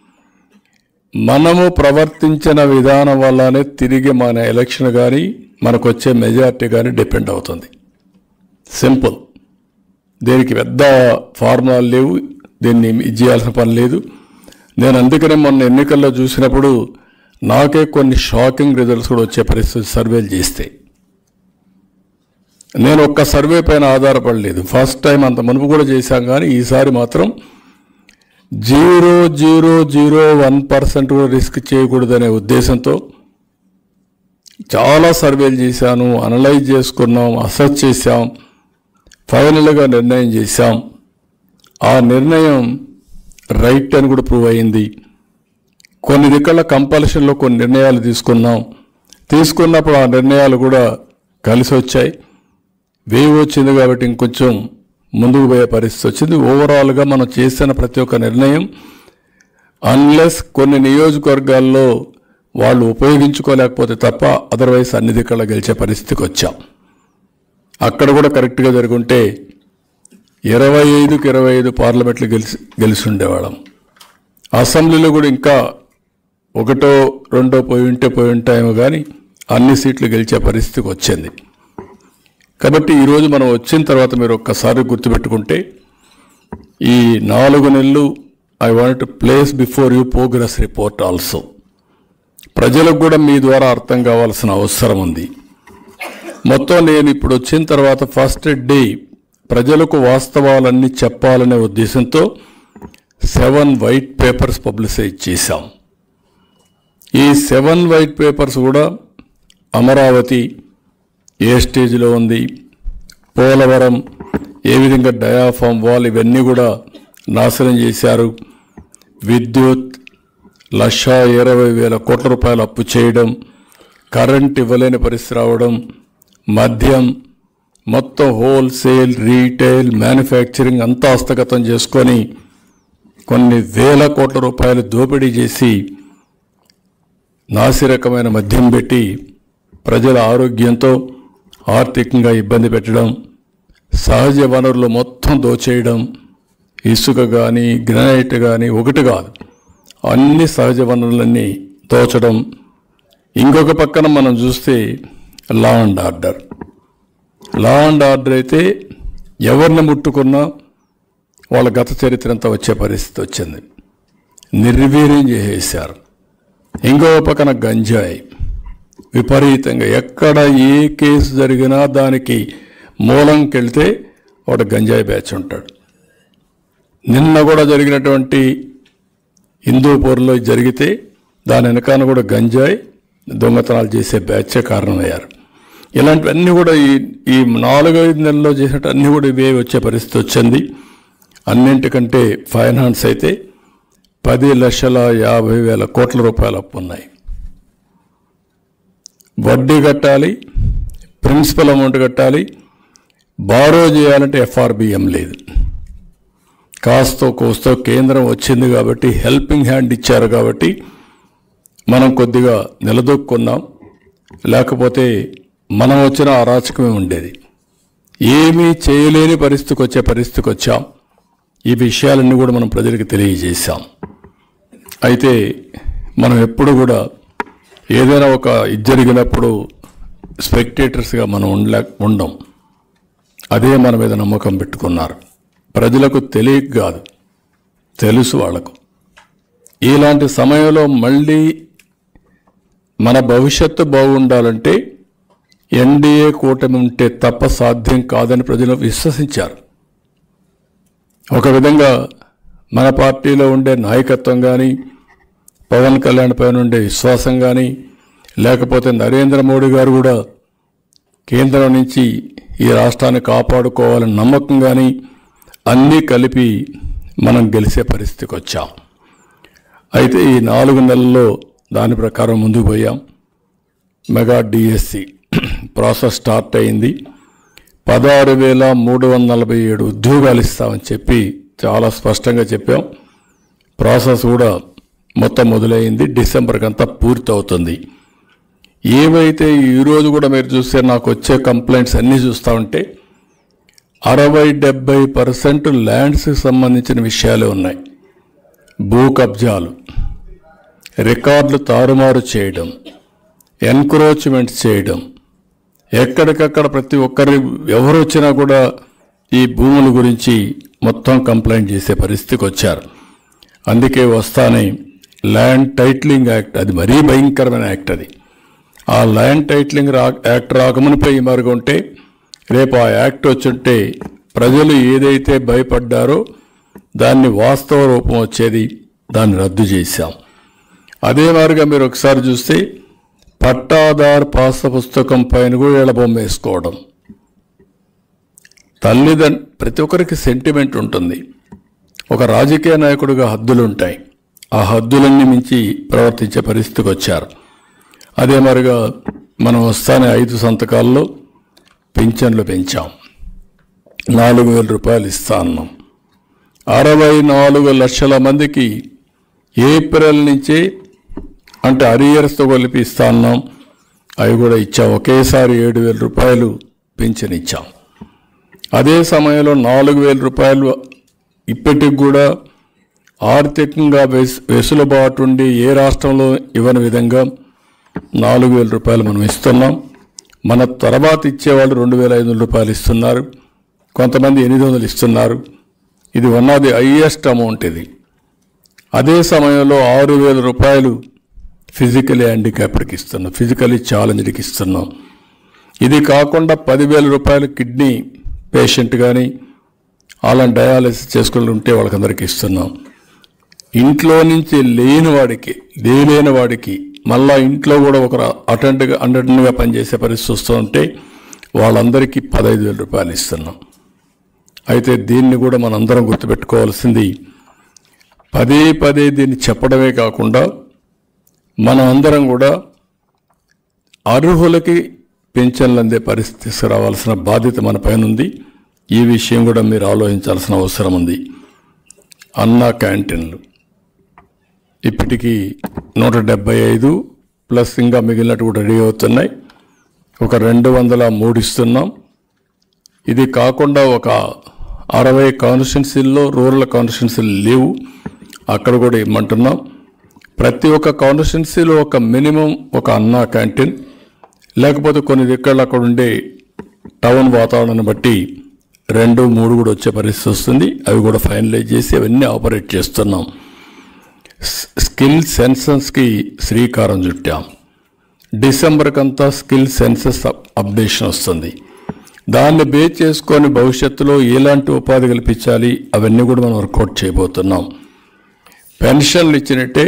మనము ప్రవర్తించిన విధానం వల్లనే తిరిగి మన ఎలక్షన్ కానీ మనకు వచ్చే మెజార్టీ కానీ డిపెండ్ అవుతుంది. సింపుల్. దీనికి పెద్ద ఫార్ములాలు లేవు, దీన్ని ఇది చేయాల్సిన పని లేదు. నేను అందుకనే మొన్న ఎన్నికల్లో చూసినప్పుడు నాకే కొన్ని షాకింగ్ రిజల్ట్స్ కూడా వచ్చే పరిస్థితి సర్వేలు చేస్తే. నేను ఒక్క సర్వే పైన ఆధారపడలేదు. ఫస్ట్ టైం అంత మునుపు కూడా చేశాం, కానీ ఈసారి మాత్రం zero zero zero one percent కూడా రిస్క్ చేయకూడదనే ఉద్దేశంతో చాలా సర్వేలు చేశాను, అనలైజ్ చేసుకున్నాం, అసెస్ చేశాం, ఫైనల్గా నిర్ణయం చేశాం. ఆ నిర్ణయం రైట్ అని కూడా ప్రూవ్ అయింది. కొన్ని దిక్కల కంపల్షన్లో కొన్ని నిర్ణయాలు తీసుకున్నాం. తీసుకున్నప్పుడు ఆ నిర్ణయాలు కూడా కలిసి వచ్చాయి. వేవ్ వచ్చింది కాబట్టి ఇంకొంచెం ముందుకు పోయే పరిస్థితి వచ్చింది. ఓవరాల్గా మనం చేసిన ప్రతి ఒక్క నిర్ణయం అన్లెస్ కొన్ని నియోజకవర్గాల్లో వాళ్ళు ఉపయోగించుకోలేకపోతే తప్ప అదర్వైజ్ అన్ని దిక్కల గెలిచే పరిస్థితికి వచ్చాం. అక్కడ కూడా కరెక్ట్గా జరుగుంటే ఇరవై ఐదుకి ఇరవై ఐదు పార్లమెంట్లు గెలిచి గెలిచి ఉండేవాళ్ళం. అసెంబ్లీలో కూడా ఇంకా ఒకటో రెండో పోయి ఉంటే పోయి ఉంటాయేమో, కానీ అన్ని సీట్లు గెలిచే పరిస్థితికి వచ్చింది. కాబట్టి ఈరోజు మనం వచ్చిన తర్వాత మీరు ఒక్కసారి గుర్తుపెట్టుకుంటే, ఈ నాలుగు నెలలు I want to place before you progress report also. ప్రజలకు కూడా మీ ద్వారా అర్థం కావాల్సిన అవసరం ఉంది. మొత్తం నేను ఇప్పుడు వచ్చిన తర్వాత ఫస్ట్ డే ప్రజలకు వాస్తవాలన్నీ చెప్పాలనే ఉద్దేశంతో సెవెన్ వైట్ పేపర్స్ పబ్లిసైజ్ చేశాం. ఈ సెవెన్ వైట్ పేపర్స్ కూడా అమరావతి ఏ స్టేజ్లో ఉంది, పోలవరం ఏ విధంగా డయాఫామ్ వాల్ ఇవన్నీ కూడా నాశనం చేశారు. విద్యుత్ లక్ష ఇరవై వేల కోట్ల రూపాయలు అప్పు చేయడం, కరెంట్ ఇవ్వలేని పరిస్థితి రావడం, మద్యం మొత్తం హోల్సేల్ రీటైల్ మ్యానుఫ్యాక్చరింగ్ అంతా హస్తగతం చేసుకొని కొన్ని వేల కోట్ల రూపాయలు దోపిడీ చేసి నాసిరకమైన మద్యం పెట్టి ప్రజల ఆరోగ్యంతో ఆర్థికంగా ఇబ్బంది పెట్టడం, సహజ వనరులు మొత్తం దోచేయడం, ఇసుక కానీ గ్రానైట్ కానీ ఒకటి కాదు అన్ని సహజ వనరులన్నీ దోచడం. ఇంకొక పక్కన మనం చూస్తే law and order law and order అయితే ఎవరిని ముట్టుకున్నా వాళ్ళ గత చరిత్ర అంతా వచ్చే పరిస్థితి వచ్చింది. నిర్వీర్యం చేసేశారు. ఇంకొక పక్కన గంజాయి విపరీతంగా ఎక్కడ ఏ కేసు జరిగినా దానికి మూలంకి వెళ్తే వాడు గంజాయి బ్యాచ్ ఉంటాడు. నిన్న కూడా జరిగినటువంటి హిందూపూర్లో జరిగితే దాని వెనకాల కూడా గంజాయి దొంగతనాలు చేసే బ్యాచే కారణమయ్యారు. ఇలాంటివన్నీ కూడా ఈ ఈ నాలుగైదు నెలల్లో చేసినట్టు అన్నీ కూడా ఇవే వచ్చే పరిస్థితి వచ్చింది. అన్నింటికంటే ఫైనాన్స్ అయితే పది లక్షల యాభై వేల కోట్ల రూపాయలు అప్పు ఉన్నాయి. వడ్డీ కట్టాలి, ప్రిన్సిపల్ అమౌంట్ కట్టాలి, బారో చేయాలంటే ఎఫ్ఆర్బిఎం లేదు. కాస్తో కోస్తో కేంద్రం వచ్చింది కాబట్టి హెల్పింగ్ హ్యాండ్ ఇచ్చారు కాబట్టి మనం కొద్దిగా నిలదొక్కున్నాం. లేకపోతే మనం వచ్చిన అరాచకమే ఉండేది. ఏమీ చేయలేని పరిస్థితికి వచ్చే పరిస్థితికి వచ్చాం. ఈ విషయాలన్నీ కూడా మనం ప్రజలకు తెలియజేశాం. అయితే మనం ఎప్పుడు కూడా ఏదైనా ఒక ఇది జరిగినప్పుడు స్పెక్టేటర్స్గా మనం ఉండలే ఉండం. అదే మన మీద నమ్మకం పెట్టుకున్నారు. ప్రజలకు తెలియక కాదు, తెలుసు వాళ్లకు. ఇలాంటి సమయంలో మళ్ళీ మన భవిష్యత్తు బాగుండాలంటే ఎన్డీఏ కూటమి ఉంటే తప్ప సాధ్యం కాదని ప్రజలు విశ్వసించారు. ఒక విధంగా మన పార్టీలో ఉండే నాయకత్వం కానీ, పవన్ కళ్యాణ్ పైన ఉండే విశ్వాసం కానీ, లేకపోతే నరేంద్ర మోడీ గారు కూడా కేంద్రం నుంచి ఈ రాష్ట్రాన్ని కాపాడుకోవాలని నమ్మకం కానీ అన్నీ కలిపి మనం గెలిచే పరిస్థితికి వచ్చాం. అయితే ఈ నాలుగు నెలల్లో దాని ప్రకారం ముందుకు పోయాం. మెగా డిఎస్సి ప్రాసెస్ స్టార్ట్ అయింది. పదహారు వేల మూడు వందల నలభై ఏడు ఉద్యోగాలు ఇస్తామని చెప్పి చాలా స్పష్టంగా చెప్పాం. ప్రాసెస్ కూడా మొత్తం మొదలైంది. డిసెంబర్కి అంతా పూర్తి అవుతుంది. ఏవైతే ఈరోజు కూడా మీరు చూస్తే నాకు వచ్చే కంప్లైంట్స్ అన్నీ చూస్తూ ఉంటే అరవై డెబ్బై పర్సెంట్ ల్యాండ్స్కి సంబంధించిన విషయాలే ఉన్నాయి. భూ కబ్జాలు, రికార్డులు తారుమారు చేయడం, ఎన్క్రోచ్మెంట్ చేయడం, ఎక్కడికక్కడ ప్రతి ఒక్కరి ఎవరు వచ్చినా కూడా ఈ భూముల గురించి మొత్తం కంప్లైంట్ చేసే పరిస్థితికి వచ్చారు. అందుకే వస్తానే ల్యాండ్ టైటిలింగ్ యాక్ట్, అది మరీ భయంకరమైన యాక్ట్. అది ఆ ల్యాండ్ టైటిలింగ్ రా యాక్ట్ రాకమునిపై మార్గం ఉంటే రేపు ఆ యాక్ట్ వచ్చుంటే ప్రజలు ఏదైతే భయపడ్డారో దాన్ని వాస్తవ రూపం వచ్చేది. దాన్ని రద్దు చేశాం. అదే మాదిరిగా మీరు ఒకసారి చూస్తే పట్టాదార్ పాస్ పుస్తకం పైన కూడా వీళ్ళ బొమ్మ వేసుకోవడం. తల్లిదండ్రు ప్రతి ఒక్కరికి సెంటిమెంట్ ఉంటుంది. ఒక రాజకీయ నాయకుడిగా హద్దులు ఉంటాయి. ఆ హద్దులన్నీ మించి ప్రవర్తించే పరిస్థితికి వచ్చారు. అదే మరిగా మనం వస్తానే ఐదు సంతకాల్లో పింఛన్లు పెంచాం. నాలుగు వేల రూపాయలు ఇస్తా అన్నాం. అరవై నాలుగు లక్షల మందికి ఏప్రిల్ నుంచి అంటే అరియర్స్తో కలిపి ఇస్తా అన్నాం. అవి కూడా ఇచ్చాం. ఒకేసారి ఏడు వేల రూపాయలు పింఛన్ ఇచ్చాం. అదే సమయంలో నాలుగు వేల రూపాయలు ఇప్పటికి కూడా ఆర్థికంగా వెసు వెసులుబాటు ఉండి ఏ రాష్ట్రంలో ఇవ్వని విధంగా నాలుగు వేల రూపాయలు మనం ఇస్తున్నాం. మన తర్వాత ఇచ్చేవాళ్ళు రెండు వేల ఐదు వందల రూపాయలు ఇస్తున్నారు. కొంతమంది ఎనిమిది వందలు ఇస్తున్నారు. ఇది one of the highest amount ఇది. అదే సమయంలో ఆరు వేల రూపాయలు ఫిజికలీ హ్యాండిక్యాప్డ్కి ఇస్తున్నాం, ఫిజికలీ ఛాలెంజ్డ్కి ఇస్తున్నాం. ఇది కాకుండా పదివేల రూపాయలు కిడ్నీ పేషెంట్ కానీ అలాంటి డయాలసిస్ చేసుకుని ఉంటే వాళ్ళకందరికీ ఇస్తున్నాం. ఇంట్లో నుంచి లేని వాడికి లేని వాడికి మళ్ళా ఇంట్లో కూడా ఒక అటెండ్గా అటెండ్గా పనిచేసే పరిస్థితి వస్తూ ఉంటే వాళ్ళందరికీ పదహైదు వేల రూపాయలు ఇస్తున్నాం. అయితే దీన్ని కూడా మనందరం గుర్తుపెట్టుకోవాల్సింది, పదే పదే దీన్ని చెప్పడమే కాకుండా మనం అందరం కూడా అర్హులకి పెన్షన్లు అందే పరిస్థితి తీసుకురావాల్సిన బాధ్యత మన పైన ఉంది. ఈ విషయం కూడా మీరు ఆలోచించాల్సిన అవసరం ఉంది. అన్నా క్యాంటీన్లు ఇప్పటికీ నూట డెబ్బై ఐదు ప్లస్ ఇంకా మిగిలినట్టు కూడా రెడీ అవుతున్నాయి. ఒక రెండు వందల మూడు ఇస్తున్నాం. ఇది కాకుండా ఒక అరవై కాన్స్టిట్యున్సీల్లో రూరల్ కాన్స్టిట్యున్సీలు లేవు, అక్కడ కూడా ఇమ్మంటున్నాం. ప్రతి ఒక్క కాన్స్టిట్యున్సీలో ఒక మినిమం ఒక అన్నా క్యాంటీన్, లేకపోతే కొన్ని దిక్కలు అక్కడ ఉండే టౌన్ వాతావరణాన్ని బట్టి రెండు మూడు కూడా వచ్చే పరిస్థితి వస్తుంది. అవి కూడా ఫైనలైజ్ చేసి అవన్నీ ఆపరేట్ చేస్తున్నాం. స్కిల్ సెన్సస్కి శ్రీకారం చుట్టాం. డిసెంబర్కి అంతా స్కిల్ సెన్సస్ అప్డేషన్ వస్తుంది. దాన్ని బేస్ చేసుకొని భవిష్యత్తులో ఎలాంటి ఉపాధి కల్పించాలి అవన్నీ కూడా మనం వర్కౌట్ చేయబోతున్నాం. పెన్షన్లు ఇచ్చినట్టే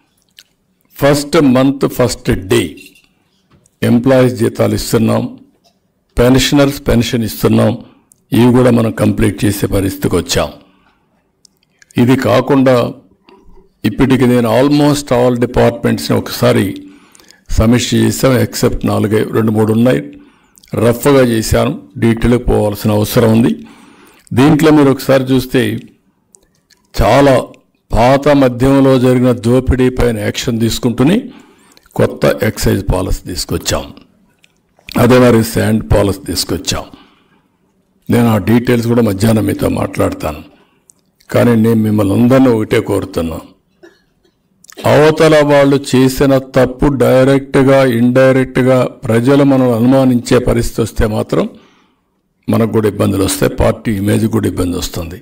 first month first day employees జీతాలు ఇస్తున్నాం, పెన్షనర్స్ పెన్షన్ ఇస్తున్నాం. ఇవి కూడా మనం కంప్లీట్ చేసే పరిస్థితికి వచ్చాం. ఇది కాకుండా ఇప్పటికి నేను ఆల్మోస్ట్ ఆల్ డిపార్ట్మెంట్స్ని ఒకసారి సమీక్ష చేశాను, ఎక్సెప్ట్ నాలుగే రెండు మూడు ఉన్నాయి, రఫ్గా చేశాను. డీటెయిల్కి పోవాల్సిన అవసరం ఉంది. దీంట్లో మీరు ఒకసారి చూస్తే చాలా పాత మధ్యంలో జరిగిన దోపిడీ పైన యాక్షన్ తీసుకుంటూనే కొత్త ఎక్సైజ్ పాలసీ తీసుకొచ్చాం. అదే మరి శాండ్ పాలసీ తీసుకొచ్చాం. నేను ఆ డీటెయిల్స్ కూడా మధ్యాహ్నం మీతో మాట్లాడతాను. కానీ నేను మిమ్మల్ని అందరినీ ఒకటే కోరుతున్నా, అవతల వాళ్ళు చేసిన తప్పు డైరెక్ట్గా ఇండైరెక్ట్గా ప్రజలు మనం అనుమానించే పరిస్థితి వస్తే మాత్రం మనకు కూడా ఇబ్బందులు వస్తాయి, పార్టీ ఇమేజ్ కూడా ఇబ్బంది వస్తుంది.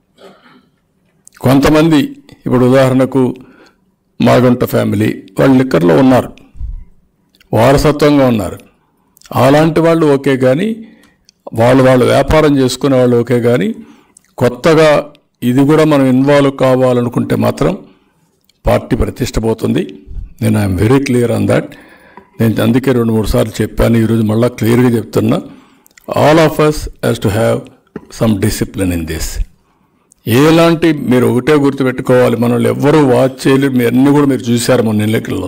కొంతమంది ఇప్పుడు ఉదాహరణకు మాగుంట ఫ్యామిలీ వాళ్ళు లిక్కర్లో ఉన్నారు, వారసత్వంగా ఉన్నారు. అలాంటి వాళ్ళు ఓకే, కానీ వాళ్ళు వాళ్ళు వ్యాపారం చేసుకునే వాళ్ళు ఓకే, కానీ కొత్తగా ఇది కూడా మనం ఇన్వాల్వ్ కావాలనుకుంటే మాత్రం పార్టీ ప్రతిష్ట పోతుంది. నేను I'm very clear on that. నేను అందుకే రెండు మూడు సార్లు చెప్పాను, ఈరోజు మళ్ళీ క్లియర్గా చెప్తున్నా. All of us has to have some discipline in this. ఎలాంటి మీరు ఒకటే గుర్తుపెట్టుకోవాలి, మనల్ని ఎవ్వరూ వాచ్ చేయలేరు. మీ అన్నీ కూడా మీరు చూశారు మొన్న ఎన్నికల్లో.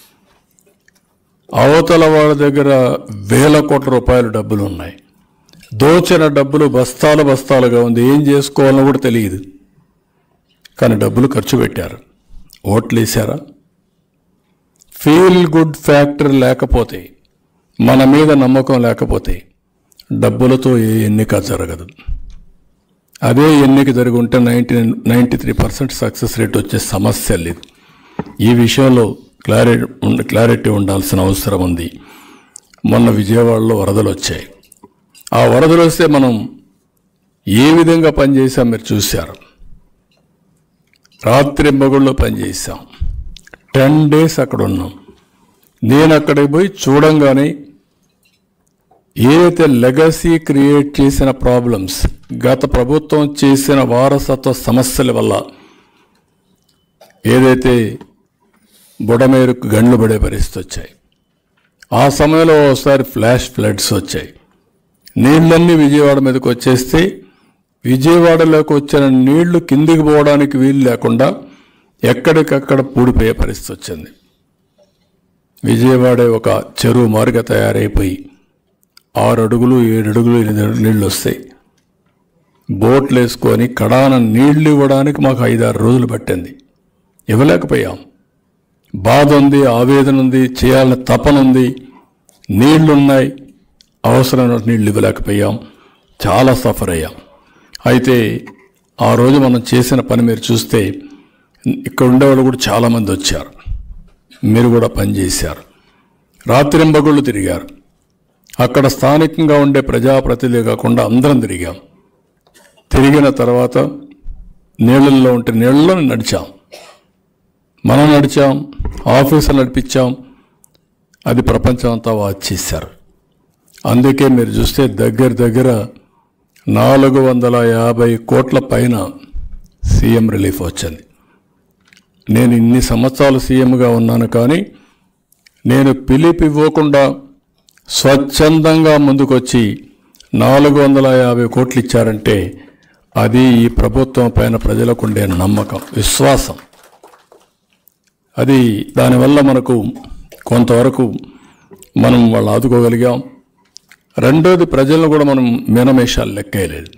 అవతల వాళ్ళ దగ్గర వేల కోట్ల రూపాయల డబ్బులు ఉన్నాయి, దోచిన డబ్బులు బస్తాలు బస్తాలుగా ఉంది, ఏం చేసుకోవాలో కూడా తెలియదు. కానీ డబ్బులు ఖర్చు పెట్టారు, ఓట్లు వేశారా? ఫీల్ గుడ్ ఫ్యాక్టర్ లేకపోతే, మన మీద నమ్మకం లేకపోతే డబ్బులతో ఏ ఎన్నిక జరగదు. అదే ఎన్నిక జరిగి ఉంటే ninety ninety three percent success rate వచ్చే సమస్య లేదు. ఈ విషయంలో క్లారిటీ క్లారిటీ ఉండాల్సిన అవసరం ఉంది. మొన్న విజయవాడలో వరదలు వచ్చాయి. ఆ వరదలు వస్తే మనం ఏ విధంగా పనిచేసాం మీరు చూశారు. రాత్రి మగుళ్ళు పనిచేసాం, టెన్ డేస్ అక్కడ ఉన్నాం. నేను అక్కడికి పోయి చూడంగానే ఏదైతే లెగసీ క్రియేట్ చేసిన ప్రాబ్లమ్స్, గత ప్రభుత్వం చేసిన వారసత్వ సమస్యల వల్ల ఏదైతే బుడమేరుకు గండ్లు పడే పరిస్థితి వచ్చాయి, ఆ సమయంలో ఒకసారి ఫ్లాష్ ఫ్లడ్స్ వచ్చాయి. నీళ్ళన్నీ విజయవాడ మీదకి వచ్చేస్తే విజయవాడలోకి వచ్చిన నీళ్లు కిందికి పోవడానికి వీలు లేకుండా ఎక్కడికక్కడ పూడిపోయే పరిస్థితి వచ్చింది. విజయవాడ ఒక చెరువు మారుగా తయారైపోయి ఆరు అడుగులు ఏడు అడుగులు ఎనిమిది అడుగులు నీళ్ళు వస్తాయి. బోట్లు వేసుకొని కడాన నీళ్లు ఇవ్వడానికి మాకు ఐదారు రోజులు పట్టింది, ఇవ్వలేకపోయాం. బాధ ఉంది, ఆవేదన ఉంది, చేయాలని తపన ఉంది, నీళ్లున్నాయి, అవసరమైన నీళ్ళు ఇవ్వలేకపోయాం, చాలా సఫర్ అయ్యాం. అయితే ఆ రోజు మనం చేసిన పని మీరు చూస్తే ఇక్కడ ఉండేవాళ్ళు కూడా చాలామంది వచ్చారు, మీరు కూడా పనిచేశారు, రాత్రింబగుళ్ళు తిరిగారు. అక్కడ స్థానికంగా ఉండే ప్రజాప్రతినిధులు కాకుండా అందరం తిరిగాం. తిరిగిన తర్వాత నీళ్ళల్లో ఉంటే నీళ్ళలో నడిచాం, మనం నడిచాం, ఆఫీసులు నడిపించాం. అది ప్రపంచం అంతా వాచ్ చేశారు. అందుకే మీరు చూస్తే దగ్గర దగ్గర నాలుగు వందల యాభై కోట్ల పైన సీఎం రిలీఫ్ వచ్చింది. నేను ఇన్ని సంవత్సరాలు సీఎంగా ఉన్నాను, కానీ నేను పిలిపి ఇవ్వకుండా స్వచ్ఛందంగా ముందుకొచ్చి నాలుగు వందల యాభై కోట్లు ఇచ్చారంటే అది ఈ ప్రభుత్వం పైన ప్రజలకు ఉండే నమ్మకం, విశ్వాసం. అది దానివల్ల మనకు కొంతవరకు మనం వాళ్ళు ఆదుకోగలిగాం. రెండోది, ప్రజలను కూడా మనం మీనమేషాలు లెక్కేయలేదు.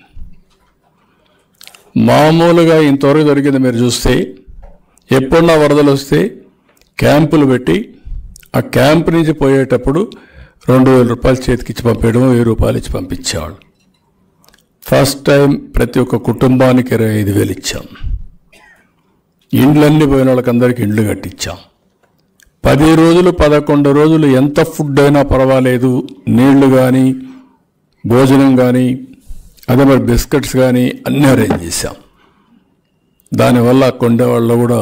మామూలుగా ఇంతవరకు జరిగింది మీరు చూస్తే, ఎప్పుడన్నా వరదలు వస్తే క్యాంపులు పెట్టి ఆ క్యాంపు నుంచి పోయేటప్పుడు రెండు వేల రూపాయలు చేతికిచ్చి పంపేయడం, వెయ్యి రూపాయలు ఇచ్చి పంపించేవాళ్ళు. ఫస్ట్ టైం ప్రతి ఒక్క కుటుంబానికి ఇరవై ఐదు వేలు ఇచ్చాం. ఇండ్లన్నీ పోయిన వాళ్ళకి అందరికీ ఇండ్లు కట్టించాం. పది రోజులు పదకొండు రోజులు ఎంత ఫుడ్ అయినా పర్వాలేదు, నీళ్లు కానీ భోజనం కానీ అదే మరి బిస్కెట్స్ కానీ అన్నీ అరేంజ్ చేశాం. దానివల్ల కొండే వాళ్ళు కూడా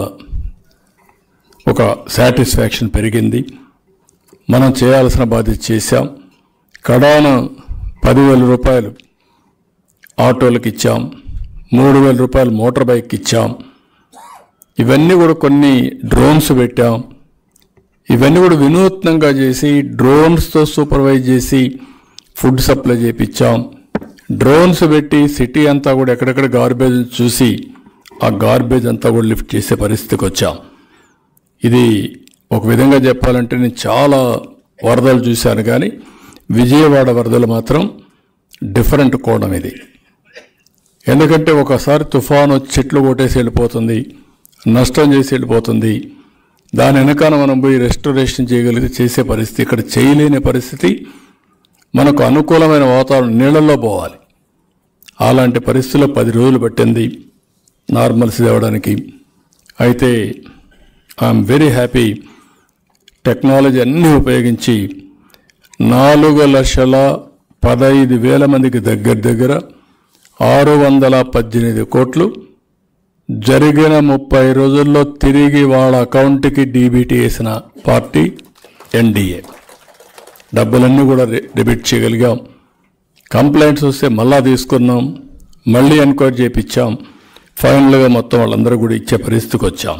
ఒక సాటిస్ఫాక్షన్ పెరిగింది. మనం చేయాల్సిన బాధ్యత చేశాం. కడాన పదివేల రూపాయలు ఆటోలకు ఇచ్చాం, మూడు వేల రూపాయలు మోటార్ బైక్కి ఇచ్చాం. ఇవన్నీ కూడా కొన్ని డ్రోన్స్ పెట్టాం. ఇవన్నీ కూడా వినూత్నంగా చేసి డ్రోన్స్తో సూపర్వైజ్ చేసి ఫుడ్ సప్లై చేయించాం. డ్రోన్స్ పెట్టి సిటీ అంతా కూడా ఎక్కడెక్కడ గార్బేజ్ చూసి ఆ గార్బేజ్ అంతా కూడా లిఫ్ట్ చేసే పరిస్థితికి వచ్చాం. ఇది ఒక విధంగా చెప్పాలంటే నేను చాలా వరదలు చూశాను, కానీ విజయవాడ వరదలు మాత్రం డిఫరెంట్ కోణం ఇది. ఎందుకంటే ఒకసారి తుఫాను వచ్చి చెట్లు కొట్టేసి వెళ్ళిపోతుంది, నష్టం చేసి వెళ్ళిపోతుంది. దాని వెనకాల మనం పోయి రెస్టోరేషన్ చేయగలిగితే చేసే పరిస్థితి ఇక్కడ చేయలేని పరిస్థితి. మనకు అనుకూలమైన వాతావరణం, నీళ్ళల్లో పోవాలి. అలాంటి పరిస్థితుల్లో పది రోజులు పట్టింది నార్మల్స్ తేవడానికి. అయితే ఐఎమ్ వెరీ హ్యాపీ, టెక్నాలజీ అన్నీ ఉపయోగించి నాలుగు లక్షల పదహైదు వేల మందికి దగ్గర దగ్గర ఆరు వందల పద్దెనిమిది కోట్లు జరిగిన ముప్పై రోజుల్లో తిరిగి వాళ్ళ అకౌంట్కి డీబీటీ వేసిన పార్టీ ఎన్డీఏ. డబ్బులన్నీ కూడా డెబిట్ చేయగలిగాం. కంప్లైంట్స్ వస్తే మళ్ళా తీసుకున్నాం, మళ్ళీ ఎన్క్వైరీ చేయించాం. ఫైనల్గా మొత్తం వాళ్ళందరూ కూడా ఇచ్చే పరిస్థితికి వచ్చాం.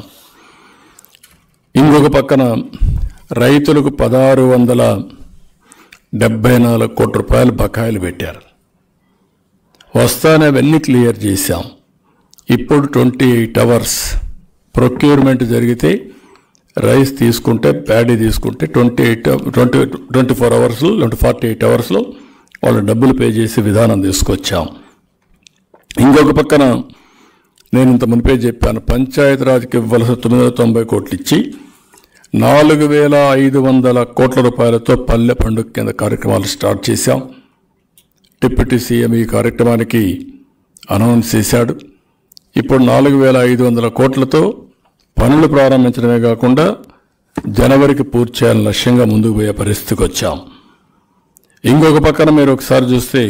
ఇంకొక పక్కన రైతులకు పదహారు వందల డెబ్బై నాలుగు కోట్ల రూపాయలు బకాయిలు పెట్టారు. వస్తానే అవన్నీ క్లియర్ చేశాం. ఇప్పుడు ట్వంటీ ఎయిట్ అవర్స్ ప్రొక్యూర్మెంట్ జరిగితే రైస్ తీసుకుంటే, ప్యాడీ తీసుకుంటే twenty eight twenty twenty four అవర్స్లో ట్వంటీ ఫార్టీ ఎయిట్ అవర్స్లో వాళ్ళు డబ్బులు పే చేసే విధానం తీసుకొచ్చాం. ఇంకొక పక్కన నేను ఇంత మునిపే చెప్పాను, పంచాయతీరాజ్కి ఇవ్వాల్సిన తొమ్మిది వందల తొంభై కోట్లు ఇచ్చి నాలుగు వేల ఐదు వందల కోట్ల రూపాయలతో పల్లె పండుగ కింద కార్యక్రమాలు స్టార్ట్ చేశాం. డిప్యూటీ సీఎం ఈ కార్యక్రమానికి అనౌన్స్ చేశాడు. ఇప్పుడు నాలుగు వేల ఐదు వందల కోట్లతో పనులు ప్రారంభించడమే కాకుండా జనవరికి పూర్తి చేయాలని లక్ష్యంగా ముందుకు పోయే పరిస్థితికి వచ్చాం. ఇంకొక పక్కన మీరు ఒకసారి చూస్తే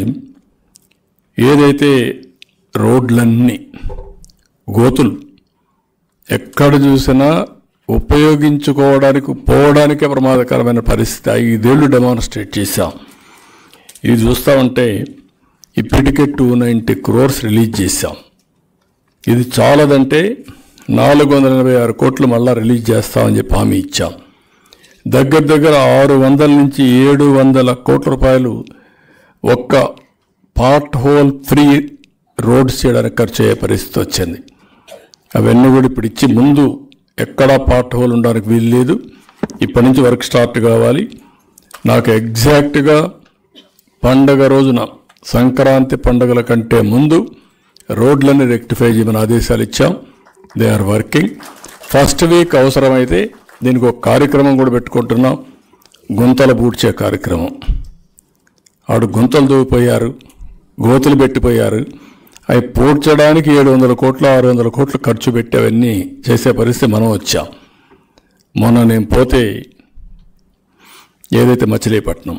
ఏదైతే రోడ్లన్నీ గోతులు ఎక్కడ చూసినా ఉపయోగించుకోవడానికి పోవడానికే ప్రమాదకరమైన పరిస్థితి ఐదేళ్లు డెమాన్స్ట్రేట్ చేశాం. ఇది చూస్తూ ఉంటే ఇప్పటికే టూ నైంటీ క్రోర్స్ రిలీజ్ చేశాం. ఇది చాలదంటే నాలుగు వందల ఎనభై ఆరు కోట్లు మళ్ళా రిలీజ్ చేస్తామని చెప్పి హామీ ఇచ్చాం. దగ్గర దగ్గర ఆరు వందల నుంచి ఏడు వందల కోట్ల రూపాయలు ఒక్క పార్ట్ హోల్ ఫ్రీ రోడ్స్ చేయడానికి ఖర్చు అయ్యే పరిస్థితి వచ్చింది. అవన్నీ కూడా ఇప్పుడు ఇచ్చి ముందు ఎక్కడా పార్ట్ హోల్ ఉండడానికి వీలు లేదు. ఇప్పటి నుంచి వర్క్ స్టార్ట్ కావాలి. నాకు ఎగ్జాక్ట్గా పండగ రోజున సంక్రాంతి పండుగల కంటే ముందు రోడ్లన్నీ రెక్టిఫై చేయమని ఆదేశాలు ఇచ్చాం. They are working. First week అవసరమైతే దీనికి ఒక కార్యక్రమం కూడా పెట్టుకుంటున్నాం, గుంతలు పూడ్చే కార్యక్రమం. ఆడు గుంతలు దూగిపోయారు, గోతులు పెట్టిపోయారు. అవి పూడ్చడానికి ఏడు వందల కోట్లు ఆరు వందల కోట్లు ఖర్చు పెట్టి అవన్నీ చేసే పరిస్థితి మనం వచ్చాం. మొన్న నేను పోతే ఏదైతే మచిలీపట్నం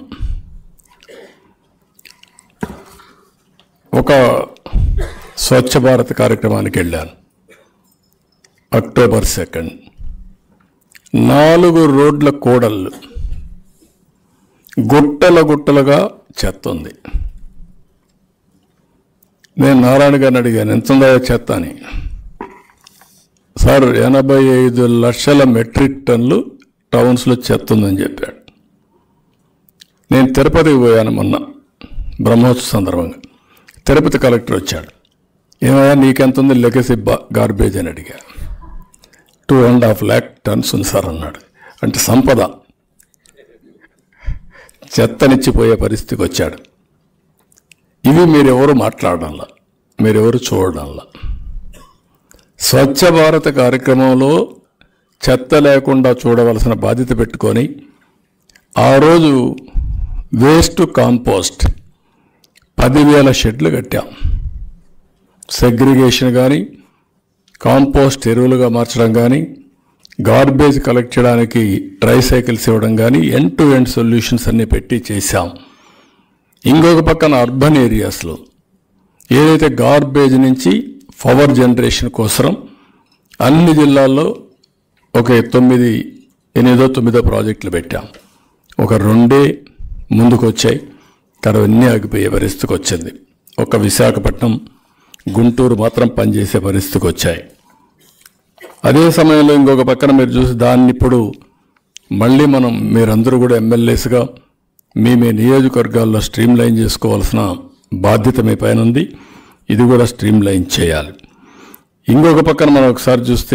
ఒక స్వచ్ఛ భారత్ కార్యక్రమానికి వెళ్ళాను. అక్టోబర్ సెకండ్ నాలుగు రోడ్ల కూడళ్ళు గుట్టల గుట్టలుగా చెత్త ఉంది. నేను నారాయణ గారిని అడిగాను, ఎంత ఉందో చెత్త అని. సార్ ఎనభై ఐదు లక్షల మెట్రిక్ టన్నులు టౌన్స్లో చెత్త ఉందని చెప్పాడు. నేను తిరుపతికి పోయాను మొన్న బ్రహ్మోత్సవ సందర్భంగా. తిరుపతి కలెక్టర్ వచ్చాడు. ఏమయ్యా నీకెంత ఉంది లెగసీ గార్బేజ్ అని అడిగా. Two and half lakh tons ఉంది సార్ అన్నాడు. అంటే సంపద చెత్తనిచ్చిపోయే పరిస్థితికి వచ్చాడు. ఇవి మీరెవరు మాట్లాడడంలా, మీరెవరు చూడడంలా. స్వచ్ఛ భారత్ కార్యక్రమంలో చెత్త లేకుండా చూడవలసిన బాధ్యత పెట్టుకొని ఆ రోజు వేస్ట్ కాంపోస్ట్ పదివేల షెడ్లు కట్టాం. సెగ్రిగేషన్ కానీ, కాంపోస్ట్ ఎరువులుగా మార్చడం కానీ, గార్బేజ్ కలెక్ట్ చేయడానికి ట్రైసైకిల్స్ ఇవ్వడం కానీ, ఎండ్ టు ఎండ్ సొల్యూషన్స్ అన్నీ పెట్టి చేశాం. ఇంకొక పక్కన అర్బన్ ఏరియాస్లో ఏదైతే గార్బేజ్ నుంచి పవర్ జనరేషన్ కోసం అన్ని జిల్లాల్లో ఒక తొమ్మిది ఎనిమిదో తొమ్మిదో ప్రాజెక్టులు పెట్టాం. ఒక రెండే ముందుకు వచ్చాయి, తర్వాత అన్నీ ఆగిపోయే పరిస్థితికి వచ్చింది. ఒక విశాఖపట్నం, గుంటూరు మాత్రం పనిచేసే పరిస్థితికి వచ్చాయి. అదే సమయంలో ఇంకొక పక్కన మీరు చూసి దాన్ని ఇప్పుడు మళ్ళీ మనం మీరందరూ కూడా ఎమ్మెల్యేస్గా మీ మీ నియోజకవర్గాల్లో స్ట్రీమ్ లైన్ చేసుకోవాల్సిన బాధ్యత మీ పైన ఉంది. ఇది కూడా స్ట్రీమ్ లైన్ చేయాలి. ఇంకొక పక్కన మనం ఒకసారి చూస్తే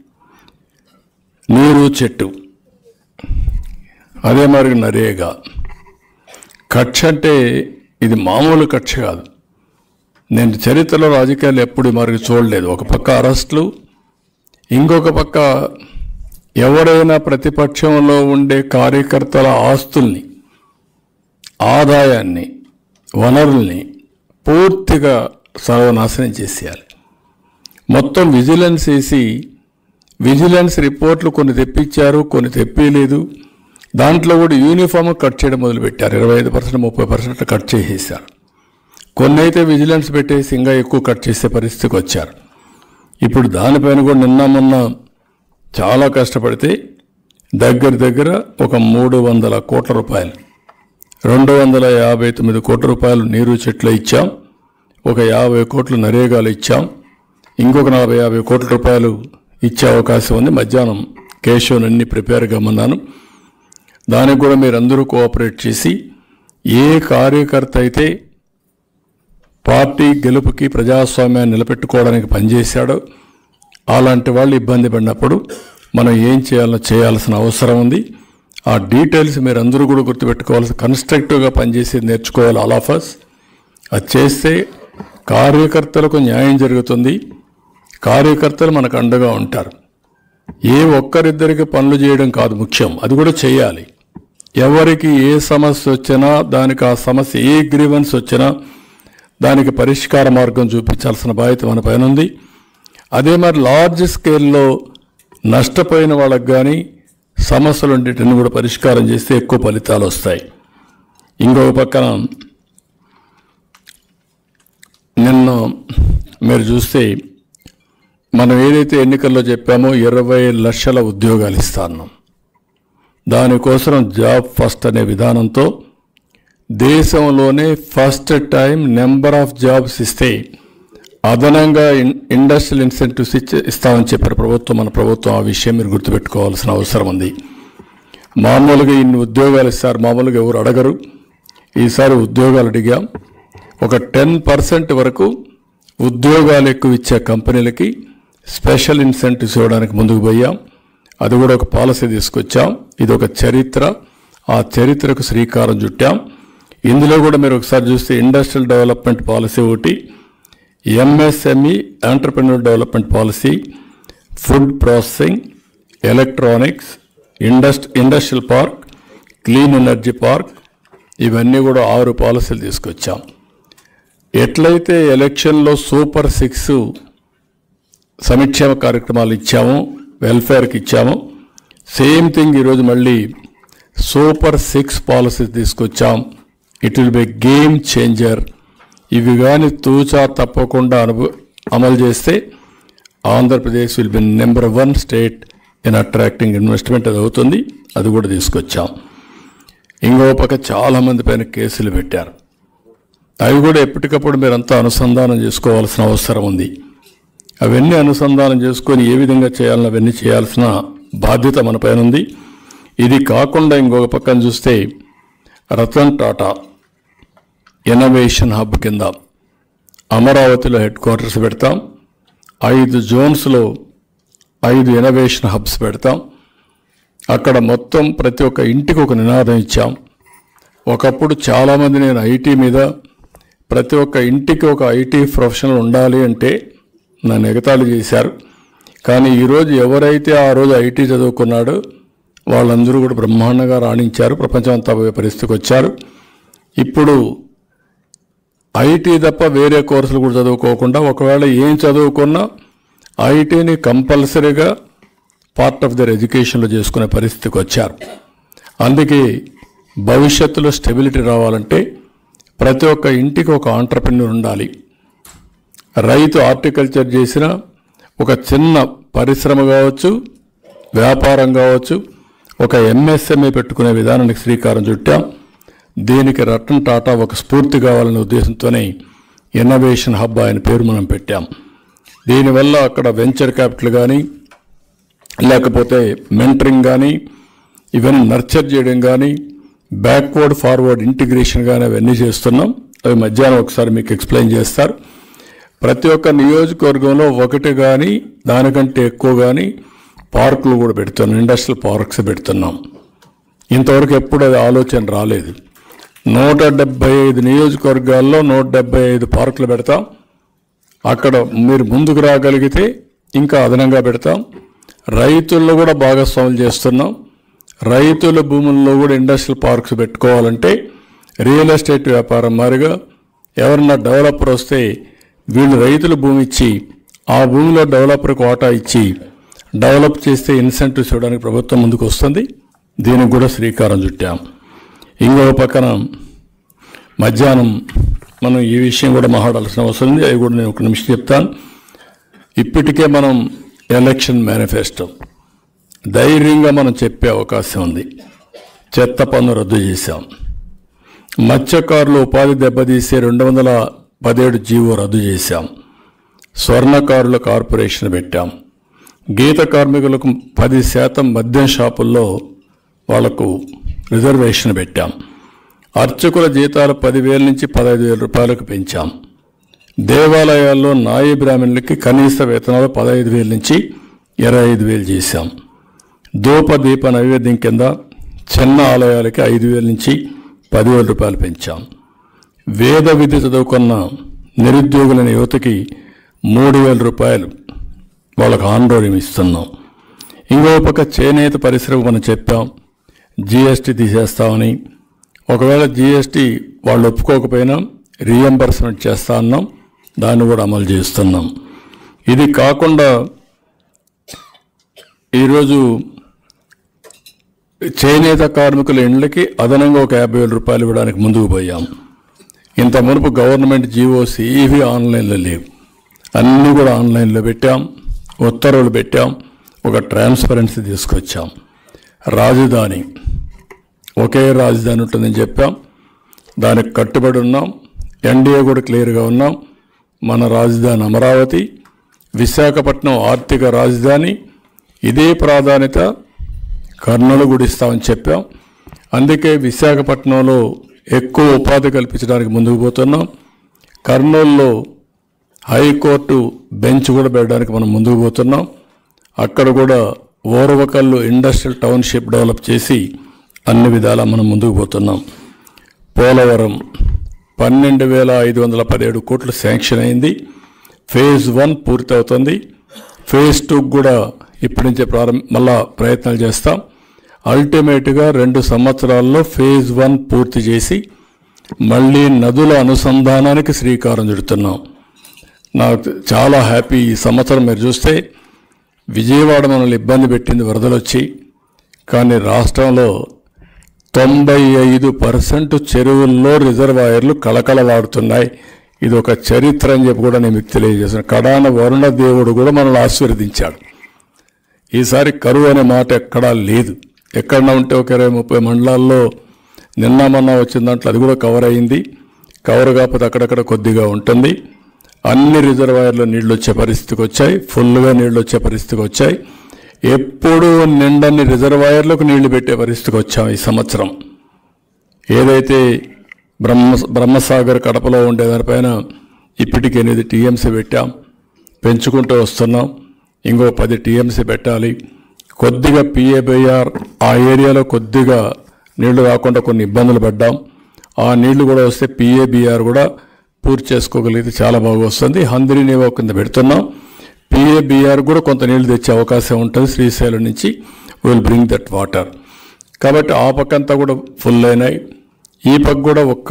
నీరు చెట్టు, అదే మరి నరేగా కక్ష అంటే ఇది మామూలు కక్ష కాదు. నేను చరిత్రలో రాజకీయాలు ఎప్పుడు మరి చూడలేదు. ఒక పక్క అరెస్టులు, ఇంకొక పక్క ఎవరైనా ప్రతిపక్షంలో ఉండే కార్యకర్తల ఆస్తుల్ని, ఆదాయాన్ని, వనరుల్ని పూర్తిగా సర్వనాశనం చేసేయాలి. మొత్తం విజిలెన్స్ వేసి విజిలెన్స్ రిపోర్ట్లు కొన్ని తెప్పించారు, కొన్ని తెప్పిలేదు. దాంట్లో కూడా యూనిఫామ్ కట్ చేయడం మొదలుపెట్టారు. ఇరవై ఐదు పర్సెంట్ ముప్పై పర్సెంట్ కట్ చేసేసారు. కొన్ని అయితే విజిలెన్స్ పెట్టేసి ఇంకా ఎక్కువ కట్ చేసే పరిస్థితికి వచ్చారు. ఇప్పుడు దానిపైన కూడా నిన్న మొన్న చాలా కష్టపడితే దగ్గర దగ్గర ఒక మూడు వందల కోట్ల రూపాయలు, రెండు వందల యాభై తొమ్మిది కోట్ల రూపాయలు నీరు చెట్లు ఇచ్చాం. ఒక యాభై కోట్లు నరేగాలు ఇచ్చాం. ఇంకొక నలభై యాభై కోట్ల రూపాయలు ఇచ్చే అవకాశం ఉంది. మధ్యాహ్నం కేశవన్ అన్ని ప్రిపేర్గా ఉన్నాను. దానికి కూడా మీరందరూ కోఆపరేట్ చేసి, ఏ కార్యకర్త అయితే పార్టీ గెలుపుకి ప్రజాస్వామ్యాన్ని నిలబెట్టుకోవడానికి పనిచేశాడో అలాంటి వాళ్ళు ఇబ్బంది పడినప్పుడు మనం ఏం చేయాలో చేయాల్సిన అవసరం ఉంది. ఆ డీటెయిల్స్ మీరందరూ కూడా గుర్తుపెట్టుకోవాల్సి, కన్స్ట్రక్టివ్గా పనిచేసేది నేర్చుకోవాలి ఆల్ ఆఫ్ అస్. అది చేస్తే కార్యకర్తలకు న్యాయం జరుగుతుంది. కార్యకర్తలు మనకు అండగా ఉంటారు. ఏ ఒక్కరిద్దరికి పనులు చేయడం కాదు ముఖ్యం, అది కూడా చేయాలి. ఎవరికి ఏ సమస్య వచ్చినా దానికి ఆ సమస్య ఏ గ్రీవెన్స్ వచ్చినా దానికి పరిష్కార మార్గం చూపించాల్సిన బాధ్యత మన పైన ఉంది. అదే మరి లార్జ్ స్కేల్లో నష్టపోయిన వాళ్ళకి కానీ సమస్యలు ఉండేటిని కూడా పరిష్కారం చేస్తే ఎక్కువ ఫలితాలు వస్తాయి. ఇంకొక పక్కన నిన్న మీరు చూస్తే మనం ఏదైతే ఎన్నికల్లో చెప్పామో ఇరవై లక్షల ఉద్యోగాలు ఇస్తాను, దానికోసం జాబ్ ఫస్ట్ అనే విధానంతో దేశంలోనే first time number of jobs ఇస్తే అదనంగా ఇండస్ట్రియల్ ఇన్సెంటివ్స్ ఇచ్చి ఇస్తామని చెప్పారు ప్రభుత్వం. మన ప్రభుత్వం ఆ విషయం మీరు గుర్తుపెట్టుకోవాల్సిన అవసరం ఉంది. మామూలుగా ఇన్ని ఉద్యోగాలు ఇస్తారు, మామూలుగా ఎవరు అడగరు. ఈసారి ఉద్యోగాలు అడిగాం. ఒక టెన్ పర్సెంట్ వరకు ఉద్యోగాలు ఎక్కువ ఇచ్చే కంపెనీలకి స్పెషల్ ఇన్సెంటివ్స్ ఇవ్వడానికి ముందుకు పోయాం. అది కూడా ఒక పాలసీ తీసుకొచ్చాం. ఇది ఒక చరిత్ర. ఆ చరిత్రకు శ్రీకారం చుట్టాం. ఇందులో కూడా మీరు ఒకసారి చూస్తే ఇండస్ట్రియల్ డెవలప్మెంట్ పాలసీ ఒకటి, MSME entrepreneur development policy, food processing, electronics, indust industrial park, clean energy park, ఇవన్నీ కూడా ఆరు పాలసీలు తీసుకొచ్చాం. ఎట్లయితే ఎలక్షన్లో సూపర్ సిక్స్ సంక్షేమ కార్యక్రమాలు ఇచ్చామో, వెల్ఫేర్కి ఇచ్చామో, సేమ్ థింగ్ ఈరోజు మళ్ళీ సూపర్ సిక్స్ పాలసీస్ తీసుకొచ్చాం. It will be game changer. ఇవి కానీ తూచా తప్పకుండా అనుభవ అమలు చేస్తే Andhra Pradesh will be number one state in attracting investment. అది అవుతుంది. అది కూడా తీసుకొచ్చాం. ఇంకో పక్క చాలామంది పైన కేసులు పెట్టారు. అవి కూడా ఎప్పటికప్పుడు మీరంతా అనుసంధానం చేసుకోవాల్సిన అవసరం ఉంది. అవన్నీ అనుసంధానం చేసుకొని ఏ విధంగా చేయాలని అవన్నీ చేయాల్సిన బాధ్యత మన పైన ఉంది. ఇది కాకుండా ఇంకొక పక్కన చూస్తే రతన్ టాటా ఇన్నోవేషన్ హబ్ కింద అమరావతిలో హెడ్ క్వార్టర్స్ పెడతాం. ఐదు జోన్స్లో ఐదు ఇన్నోవేషన్ హబ్స్ పెడతాం. అక్కడ మొత్తం ప్రతి ఒక్క ఇంటికి ఒక నినాదం ఇచ్చాం. ఒకప్పుడు చాలామంది నేను ఐటీ మీద ప్రతి ఒక్క ఇంటికి ఒక ఐటీ ప్రొఫెషనల్ ఉండాలి అంటే నన్ను ఎగతాళి చేశారు. కానీ ఈరోజు ఎవరైతే ఆ రోజు ఐటీ చదువుకున్నాడో వాళ్ళందరూ కూడా బ్రహ్మాండంగా రాణించారు, ప్రపంచం అంతా పోయే పరిస్థితికి వచ్చారు. ఇప్పుడు ఐటీ తప్ప వేరే కోర్సులు కూడా చదువుకోకుండా ఒకవేళ ఏం చదువుకున్నా ఐటీని కంపల్సరీగా పార్ట్ ఆఫ్ దర్ ఎడ్యుకేషన్లో చేసుకునే పరిస్థితికి వచ్చారు. అందుకే భవిష్యత్తులో స్టెబిలిటీ రావాలంటే ప్రతి ఒక్క ఇంటికి ఒక ఆంటర్ప్రెన్యూర్ ఉండాలి. రైతు హార్టికల్చర్ చేసిన ఒక చిన్న పరిశ్రమ కావచ్చు, వ్యాపారం కావచ్చు, ఒక ఎంఎస్ఎంఈ పెట్టుకునే విధానానికి శ్రీకారం చుట్టాం. దీనికి రతన్ టాటా ఒక స్ఫూర్తి కావాలనే ఉద్దేశంతోనే ఇన్నోవేషన్ హబ్ ఆయన పేరు మనం పెట్టాం. దీనివల్ల అక్కడ వెంచర్ క్యాపిటల్ కానీ లేకపోతే మెంటరింగ్ కానీ ఇవన్నీ నర్చర్ చేయడం కానీ బ్యాక్వర్డ్ ఫార్వర్డ్ ఇంటిగ్రేషన్ కానీ అవన్నీ చేస్తున్నాం. అవి మధ్యాహ్నం ఒకసారి మీకు ఎక్స్ప్లెయిన్ చేస్తారు. ప్రతి ఒక్క నియోజకవర్గంలో ఒకటి కానీ దానికంటే ఎక్కువ కానీ పార్కులు కూడా పెడుతున్నాం, ఇండస్ట్రియల్ పార్క్స్ పెడుతున్నాం. ఇంతవరకు ఎప్పుడు అది ఆలోచన రాలేదు. నూట డెబ్బై ఐదు నియోజకవర్గాల్లో నూట డెబ్బై ఐదు పార్కులు పెడతాం. అక్కడ మీరు ముందుకు రాగలిగితే ఇంకా అదనంగా పెడతాం. రైతుల్లో కూడా భాగస్వాములు చేస్తున్నాం. రైతుల భూముల్లో కూడా ఇండస్ట్రియల్ పార్క్స్ పెట్టుకోవాలంటే రియల్ ఎస్టేట్ వ్యాపారం మారిగా ఎవరన్నా డెవలపర్ వస్తే వీళ్ళు రైతుల భూమి ఇచ్చి ఆ భూమిలో డెవలపర్కి వాటా ఇచ్చి డెవలప్ చేస్తే ఇన్సెంటివ్స్ ఇవ్వడానికి ప్రభుత్వం ముందుకు వస్తుంది. దీనికి కూడా శ్రీకారం చుట్టాం. ఇంకో పక్కన మధ్యాహ్నం మనం ఈ విషయం కూడా మాట్లాడాల్సిన అవసరం ఉంది. అవి కూడా నేను ఒక నిమిషం చెప్తాను. ఇప్పటికే మనం ఎలక్షన్ మేనిఫెస్టో ధైర్యంగా మనం చెప్పే అవకాశం ఉంది. చెత్త పన్ను రద్దు చేశాం. మత్స్యకారులు ఉపాధి దెబ్బతీసే రెండు వందల పదిహేడు జీవో రద్దు చేశాం. స్వర్ణకారుల కార్పొరేషన్ పెట్టాం. గీత కార్మికులకు పది శాతం మద్యం షాపుల్లో వాళ్లకు రిజర్వేషన్ పెట్టాం. అర్చకుల జీతాలు పదివేల నుంచి పదహైదు వేల రూపాయలకు పెంచాం. దేవాలయాల్లో నాయి బ్రాహ్మణులకి కనీస వేతనాలు పదహైదు వేల నుంచి ఇరవై ఐదు వేలు చేశాం. ధూప దీప నైవేద్యం కింద చిన్న ఆలయాలకి ఐదు వేల నుంచి పదివేల రూపాయలు పెంచాం. వేద విద్య చదువుకున్న నిరుద్యోగులైన యువతకి మూడు వేల రూపాయలు వాళ్ళకు ఆందోళన ఇస్తున్నాం. ఇంకో పక్క చేనేత పరిశ్రమ మనం చెప్పాం జిఎస్టీ తీసేస్తామని. ఒకవేళ జిఎస్టీ వాళ్ళు ఒప్పుకోకపోయినా రీఎంబర్స్మెంట్ చేస్తా అన్నాం. దాన్ని కూడా అమలు చేస్తున్నాం. ఇది కాకుండా ఈరోజు చేనేత కార్మికుల ఇండ్లకి అదనంగా ఒక యాభై వేల రూపాయలు ఇవ్వడానికి ముందుకు పోయాం. ఇంత మునుపు గవర్నమెంట్ జీవోస్ ఇవి ఆన్లైన్లో లేవు, అన్నీ కూడా ఆన్లైన్లో పెట్టాం. ఉత్తర్వులు పెట్టాం. ఒక ట్రాన్స్పరెన్సీ తీసుకొచ్చాం. రాజధాని ఒకే రాజధాని ఉంటుందని చెప్పాం. దానికి కట్టుబడి ఉన్నాం. ఎన్డీఏ కూడా క్లియర్గా ఉన్నాం. మన రాజధాని అమరావతి, విశాఖపట్నం ఆర్థిక రాజధాని, ఇదే ప్రాధాన్యత కర్నూలు కూడా ఇస్తామని చెప్పాం. అందుకే విశాఖపట్నంలో ఎక్కువ ఉపాధి కల్పించడానికి ముందుకు పోతున్నాం. కర్నూలులో హైకోర్టు బెంచ్ కూడా పెట్టడానికి మనం ముందుకు పోతున్నాం. అక్కడ కూడా ఓర్వకల్లు ఇండస్ట్రియల్ టౌన్షిప్ డెవలప్ చేసి అన్ని విధాలా మనం ముందుకు పోతున్నాం. పోలవరం పన్నెండు వేల ఐదు వందల పదిహేడు కోట్లు శాంక్షన్ అయింది. ఫేజ్ వన్ పూర్తి అవుతుంది. ఫేజ్ టూ కూడా ఇప్పటి నుంచే ప్రారంభ మళ్ళా ప్రయత్నాలు చేస్తాం. అల్టిమేట్గా రెండు సంవత్సరాల్లో ఫేజ్ వన్ పూర్తి చేసి మళ్ళీ నదుల అనుసంధానానికి శ్రీకారం చుడుతున్నాం. నాకు చాలా హ్యాపీ. ఈ సంవత్సరం మీరు చూస్తే విజయవాడ మనల్ని ఇబ్బంది పెట్టింది వరదలు వచ్చి, కానీ రాష్ట్రంలో తొంభై ఐదు పర్సెంట్ చెరువుల్లో రిజర్వాయర్లు కలకలలాడుతున్నాయి. ఇది ఒక చరిత్ర అని చెప్పి కూడా నేను మీకు తెలియజేశాను. కడాన వరుణ దేవుడు కూడా మనల్ని ఆశీర్వదించాడు. ఈసారి కరువు అనే మాట ఎక్కడా లేదు. ఎక్కడన్నా ఉంటే ఒక ఇరవై ముప్పై మండలాల్లో నిన్న మొన్న వచ్చిన దాంట్లో అది కూడా కవర్ అయింది. కవర్ కాకపోతే అక్కడక్కడ కొద్దిగా ఉంటుంది. అన్ని రిజర్వాయర్లో నీళ్ళు వచ్చే పరిస్థితికి వచ్చాయి. ఫుల్గా నీళ్ళు వచ్చే పరిస్థితికి వచ్చాయి. ఎప్పుడు నిండని రిజర్వాయర్లకు నీళ్లు పెట్టే పరిస్థితికి వచ్చాం ఈ సంవత్సరం. ఏదైతే బ్రహ్మ బ్రహ్మసాగర్ కడపలో ఉండేదానిపైన ఇప్పటికి ఎనిమిది టీఎంసీ పెట్టాం, పెంచుకుంటూ వస్తున్నాం. ఇంకో పది టీఎంసీ పెట్టాలి. కొద్దిగా పిఏబిఆర్ ఆ ఏరియాలో కొద్దిగా నీళ్లు రాకుండా కొన్ని ఇబ్బందులు పడ్డాం. ఆ నీళ్లు కూడా వస్తే పిఏబిఆర్ కూడా పూర్తి చేసుకోగలిగితే చాలా బాగా వస్తుంది. హంద్రీ నీవో కింద పెడుతున్నాం. పిఏబిఆర్ కూడా కొంత నీళ్లు తెచ్చే అవకాశం ఉంటుంది. శ్రీశైలం నుంచి విల్ బ్రింగ్ దట్ వాటర్. కాబట్టి ఆ పక్కంతా కూడా ఫుల్ అయినాయి. ఈ పక్క కూడా ఒక్క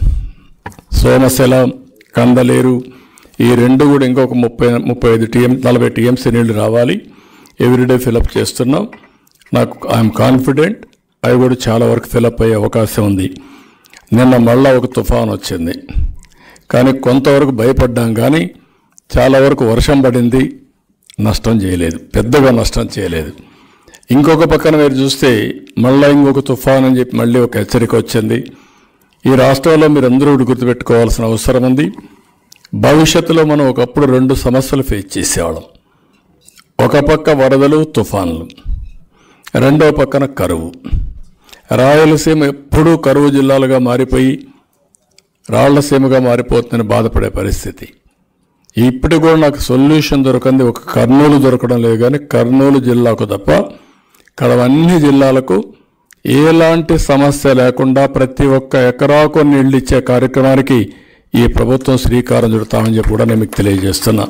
సోమశిల, కందలేరు ఈ రెండు కూడా ఇంకొక ముప్పై ముప్పై ఐదు టీఎం నలభై టీఎంసీ నీళ్లు రావాలి. ఎవ్రీడే ఫిలప్ చేస్తున్నాం. నాకు ఐఎమ్ కాన్ఫిడెంట్ అవి కూడా చాలా వరకు ఫిలప్ అయ్యే అవకాశం ఉంది. నిన్న మళ్ళా ఒక తుఫాన్ వచ్చింది, కానీ కొంతవరకు భయపడ్డాం. కానీ చాలా వరకు వర్షం పడింది, నష్టం చేయలేదు, పెద్దగా నష్టం చేయలేదు. ఇంకొక పక్కన మీరు చూస్తే మళ్ళీ ఇంకొక తుఫాన్ అని చెప్పి మళ్ళీ ఒక హెచ్చరిక వచ్చింది. ఈ రాష్ట్రంలో మీరు అందరూ గుర్తుపెట్టుకోవాల్సిన అవసరం ఉంది. భవిష్యత్తులో మనం ఒకప్పుడు రెండు సమస్యలు ఫేస్ చేసేవాళ్ళం. ఒక పక్క వరదలు, తుఫాన్లు, రెండవ పక్కన కరువు. రాయలసీమ ఎప్పుడూ కరువు జిల్లాలుగా మారిపోయి రాళ్లసీమగా మారిపోతుందని బాధపడే పరిస్థితి. ఇప్పుడు కూడా నాకు సొల్యూషన్ దొరకంది ఒక కర్నూలు దొరకడం లేదు. కానీ కర్నూలు జిల్లాకు తప్ప ఇక్కడ అన్ని జిల్లాలకు ఎలాంటి సమస్య లేకుండా ప్రతి ఒక్క ఎకరాకు నీళ్ళు ఇచ్చే కార్యక్రమానికి ఈ ప్రభుత్వం శ్రీకారం చుడతామని చెప్పి కూడా నేను మీకు తెలియజేస్తున్నా.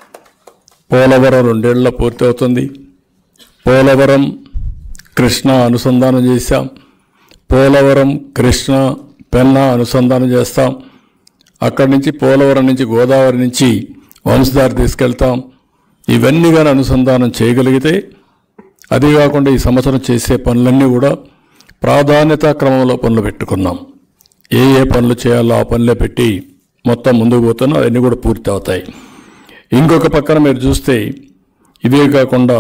పోలవరం రెండేళ్లలో పూర్తి అవుతుంది. పోలవరం కృష్ణా అనుసంధానం చేశాం. పోలవరం కృష్ణా పెన్నా అనుసంధానం చేస్తాం. అక్కడి నుంచి పోలవరం నుంచి గోదావరి నుంచి వంశధార తీసుకెళ్తాం. ఇవన్నీ కానీ అనుసంధానం చేయగలిగితే, అది కాకుండా ఈ సంవత్సరం చేసే పనులన్నీ కూడా ప్రాధాన్యతా క్రమంలో పనులు పెట్టుకున్నాం. ఏ ఏ పనులు చేయాలో ఆ పనులే పెట్టి మొత్తం ముందుకు పోతున్నాం. అవన్నీ కూడా పూర్తి అవుతాయి. ఇంకొక పక్కన మీరు చూస్తే ఇవే కాకుండా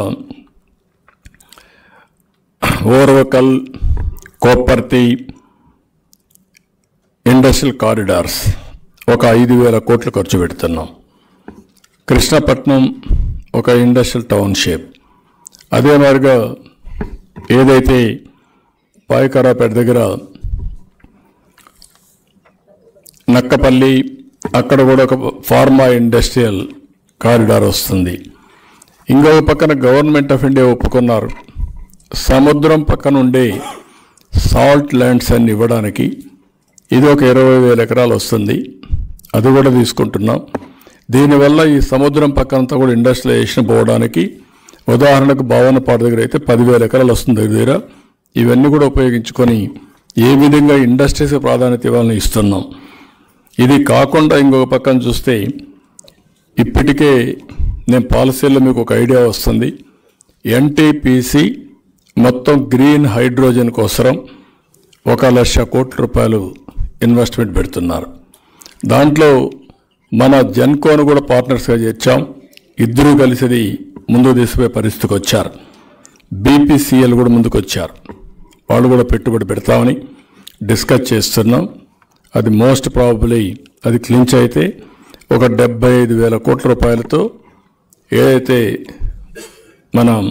ఓర్వకల్, కోప్పర్తి ఇండస్ట్రియల్ కారిడార్స్ ఒక ఐదు వేల కోట్లు ఖర్చు పెడుతున్నాం. కృష్ణపట్నం ఒక ఇండస్ట్రియల్ టౌన్షిప్. అదే మాదిరిగా ఏదైతే పాయకరాపేట దగ్గర నక్కపల్లి అక్కడ కూడా ఒక ఫార్మా ఇండస్ట్రియల్ కారిడార్ వస్తుంది. ఇంకొక పక్కన గవర్నమెంట్ ఆఫ్ ఇండియా ఒప్పుకున్నారు సముద్రం పక్కన ఉండే సాల్ట్ ల్యాండ్స్ అన్ని ఇవ్వడానికి. ఇది ఒక ఇరవై వేల ఎకరాలు వస్తుంది. అది కూడా తీసుకుంటున్నాం. దీనివల్ల ఈ సముద్రం పక్కనంతా కూడా ఇండస్ట్రియలైజేషన్ పోవడానికి, ఉదాహరణకు భావనపాడు దగ్గర అయితే పదివేల ఎకరాలు వస్తుంది దగ్గర దగ్గర. ఇవన్నీ కూడా ఉపయోగించుకొని ఏ విధంగా ఇండస్ట్రీస్ ప్రాధాన్యత ఇవ్వాలని ఇస్తున్నాం. ఇది కాకుండా ఇంకొక పక్కన చూస్తే ఇప్పటికే నేను పాలసీలో మీకు ఒక ఐడియా వస్తుంది. ఎన్టీపీసీ మొత్తం గ్రీన్ హైడ్రోజన్ కోసం ఒక లక్ష కోట్ల రూపాయలు ఇన్వెస్ట్మెంట్ పెడుతున్నారు. దాంట్లో మన జెన్కోను కూడా పార్ట్నర్స్గా చేర్చాం. ఇద్దరూ కలిసి ముందుకు తీసుకుపోయే పరిస్థితికి వచ్చారు. బీపీసీఎల్ కూడా ముందుకు వచ్చారు. వాళ్ళు కూడా పెట్టుబడి పెడతామని డిస్కస్ చేస్తున్నాం. అది మోస్ట్ ప్రాబబ్లీ అది క్లించ్ అయితే ఒక డెబ్బై ఐదు వేల కోట్ల రూపాయలతో ఏదైతే మనం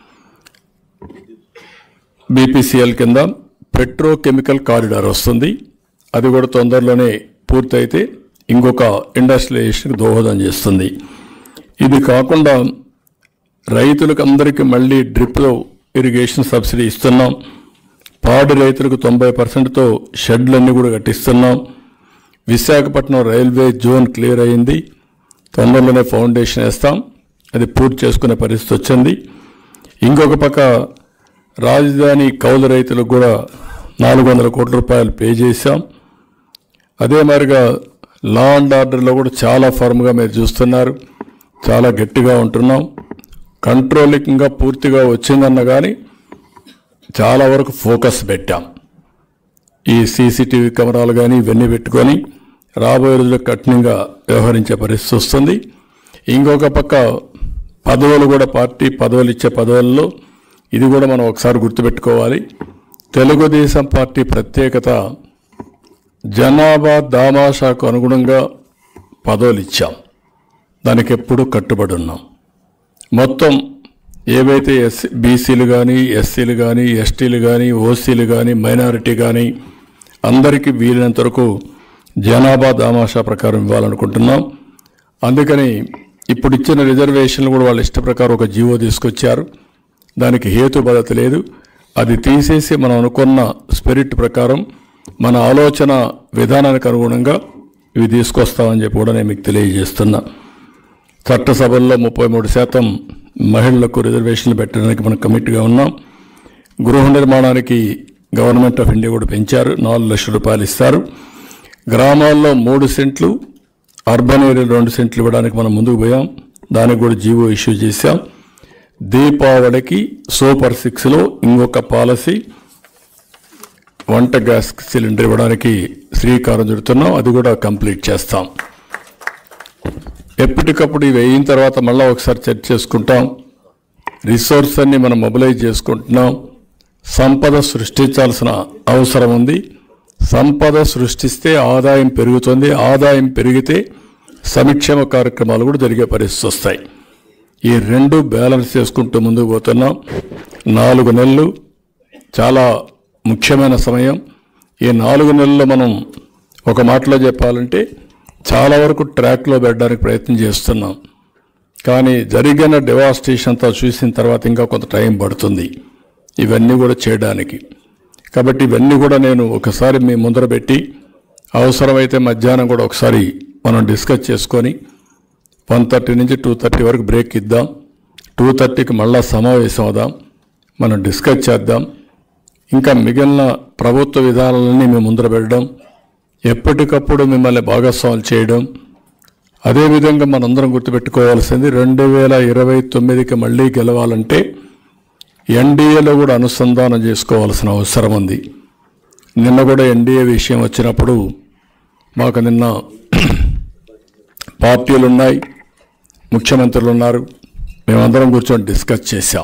బీపీసీఎల్ కింద పెట్రోకెమికల్ కారిడార్ వస్తుంది. అది కూడా తొందరలోనే పూర్తయితే ఇంకొక ఇండస్ట్రియలైజేషన్కి దోహదం చేస్తుంది. ఇది కాకుండా రైతులకు అందరికీ మళ్ళీ డ్రిప్లో ఇరిగేషన్ సబ్సిడీ ఇస్తున్నాం. పాడి రైతులకు తొంభై పర్సెంట్తో షెడ్లన్నీ కూడా కట్టిస్తున్నాం. విశాఖపట్నం రైల్వే జోన్ క్లియర్ అయింది. తొందరలోనే ఫౌండేషన్ వేస్తాం. అది పూర్తి చేసుకునే పరిస్థితి వచ్చింది. ఇంకొక పక్క రాజధాని కౌలు రైతులకు కూడా నాలుగు వందల కోట్ల రూపాయలు పే చేశాం. అదే మాదిరిగా లా అండ్ ఆర్డర్లో కూడా చాలా ఫర్మ్గా మీరు చూస్తున్నారు. చాలా గట్టిగా ఉంటున్నాం. కంట్రోలింగ్గా పూర్తిగా వచ్చిందన్న కానీ చాలా వరకు ఫోకస్ పెట్టాం. ఈ సీసీటీవీ కెమెరాలు కానీ ఇవన్నీ పెట్టుకొని రాబోయే రోజుల్లో కఠినంగా వ్యవహరించే పరిస్థితి వస్తుంది. ఇంకొక పక్క పదవులు కూడా పార్టీ పదవులు ఇచ్చే పదవుల్లో ఇది కూడా మనం ఒకసారి గుర్తుపెట్టుకోవాలి. తెలుగుదేశం పార్టీ ప్రత్యేకత జనాభా దామాషాకు అనుగుణంగా పదవులు ఇచ్చాం. దానికి ఎప్పుడూ కట్టుబడి ఉన్నాం. మొత్తం ఏవైతే ఎస్ బీసీలు కానీ ఎస్సీలు కానీ ఎస్టీలు కానీ ఓసీలు కానీ మైనారిటీ కానీ అందరికీ వీలైనంత వరకు జనాభా దామాషా ప్రకారం ఇవ్వాలనుకుంటున్నాం. అందుకని ఇప్పుడు ఇచ్చిన రిజర్వేషన్లు కూడా వాళ్ళ ఇష్ట ప్రకారం ఒక జీవో తీసుకొచ్చారు. దానికి హేతుబద్ధత లేదు. అది తీసేసి మనం అనుకున్న స్పిరిట్ ప్రకారం మన ఆలోచన విధానానికి అనుగుణంగా ఇవి తీసుకొస్తామని చెప్పి కూడా నేను మీకు తెలియజేస్తున్నా. చట్టసభల్లో ముప్పై మూడు శాతం మహిళలకు రిజర్వేషన్లు పెట్టడానికి మనం కమిట్గా ఉన్నాం. గృహ నిర్మాణానికి గవర్నమెంట్ ఆఫ్ ఇండియా కూడా పెంచారు, నాలుగు లక్షల రూపాయలు ఇస్తారు. గ్రామాల్లో మూడు సెంట్లు, అర్బన్ ఏరియాలో రెండు సెంట్లు ఇవ్వడానికి మనం ముందుకు పోయాం. దానికి కూడా జీవో ఇష్యూ చేశాం. దీపావళికి సూపర్ సిక్స్లో ఇంకొక పాలసీ వంట గ్యాస్ సిలిండర్ ఇవ్వడానికి శ్రీకారం చుడుతున్నాం. అది కూడా కంప్లీట్ చేస్తాం. ఎప్పటికప్పుడు ఇవి అయిన తర్వాత మళ్ళీ ఒకసారి చర్చ చేసుకుంటాం. రిసోర్స్ అన్ని మనం మొబిలైజ్ చేసుకుంటున్నాం. సంపద సృష్టించాల్సిన అవసరం ఉంది. సంపద సృష్టిస్తే ఆదాయం పెరుగుతుంది. ఆదాయం పెరిగితే సంక్షేమ కార్యక్రమాలు కూడా జరిగే పరిస్థితి వస్తాయి. ఈ రెండు బ్యాలెన్స్ చేసుకుంటూ ముందుకు పోతున్నాం. నాలుగు నెలలు చాలా ముఖ్యమైన సమయం. ఈ నాలుగు నెలల్లో మనం ఒక మాటలో చెప్పాలంటే చాలా వరకు ట్రాక్లో పెట్టడానికి ప్రయత్నం చేస్తున్నాం. కానీ జరిగిన డెవాస్టేషన్ అంతా చూసిన తర్వాత ఇంకా కొంత టైం పడుతుంది ఇవన్నీ కూడా చేయడానికి. కాబట్టి ఇవన్నీ కూడా నేను ఒకసారి మీ ముందర పెట్టి అవసరమైతే మధ్యాహ్నం కూడా ఒకసారి మనం డిస్కస్ చేసుకొని వన్ థర్టీ నుంచి టూ థర్టీ వరకు బ్రేక్ ఇద్దాం. టూ థర్టీకి మళ్ళా సమావేశం అవుదాం, మనం డిస్కస్ చేద్దాం. ఇంకా మిగిలిన ప్రభుత్వ విధానాలన్నీ మేము ముందర పెట్టడం, ఎప్పటికప్పుడు మిమ్మల్ని భాగస్వాములు చేయడం. అదేవిధంగా మనందరం గుర్తుపెట్టుకోవాల్సింది రెండు వేల ఇరవై తొమ్మిదికి మళ్ళీ గెలవాలంటే ఎన్డీఏలో కూడా అనుసంధానం చేసుకోవాల్సిన అవసరం ఉంది. నిన్న కూడా ఎన్డీఏ విషయం వచ్చినప్పుడు మాకు నిన్న పార్టీలు ఉన్నాయి, ముఖ్యమంత్రులు ఉన్నారు, మేమందరం కూర్చొని డిస్కస్ చేశాం.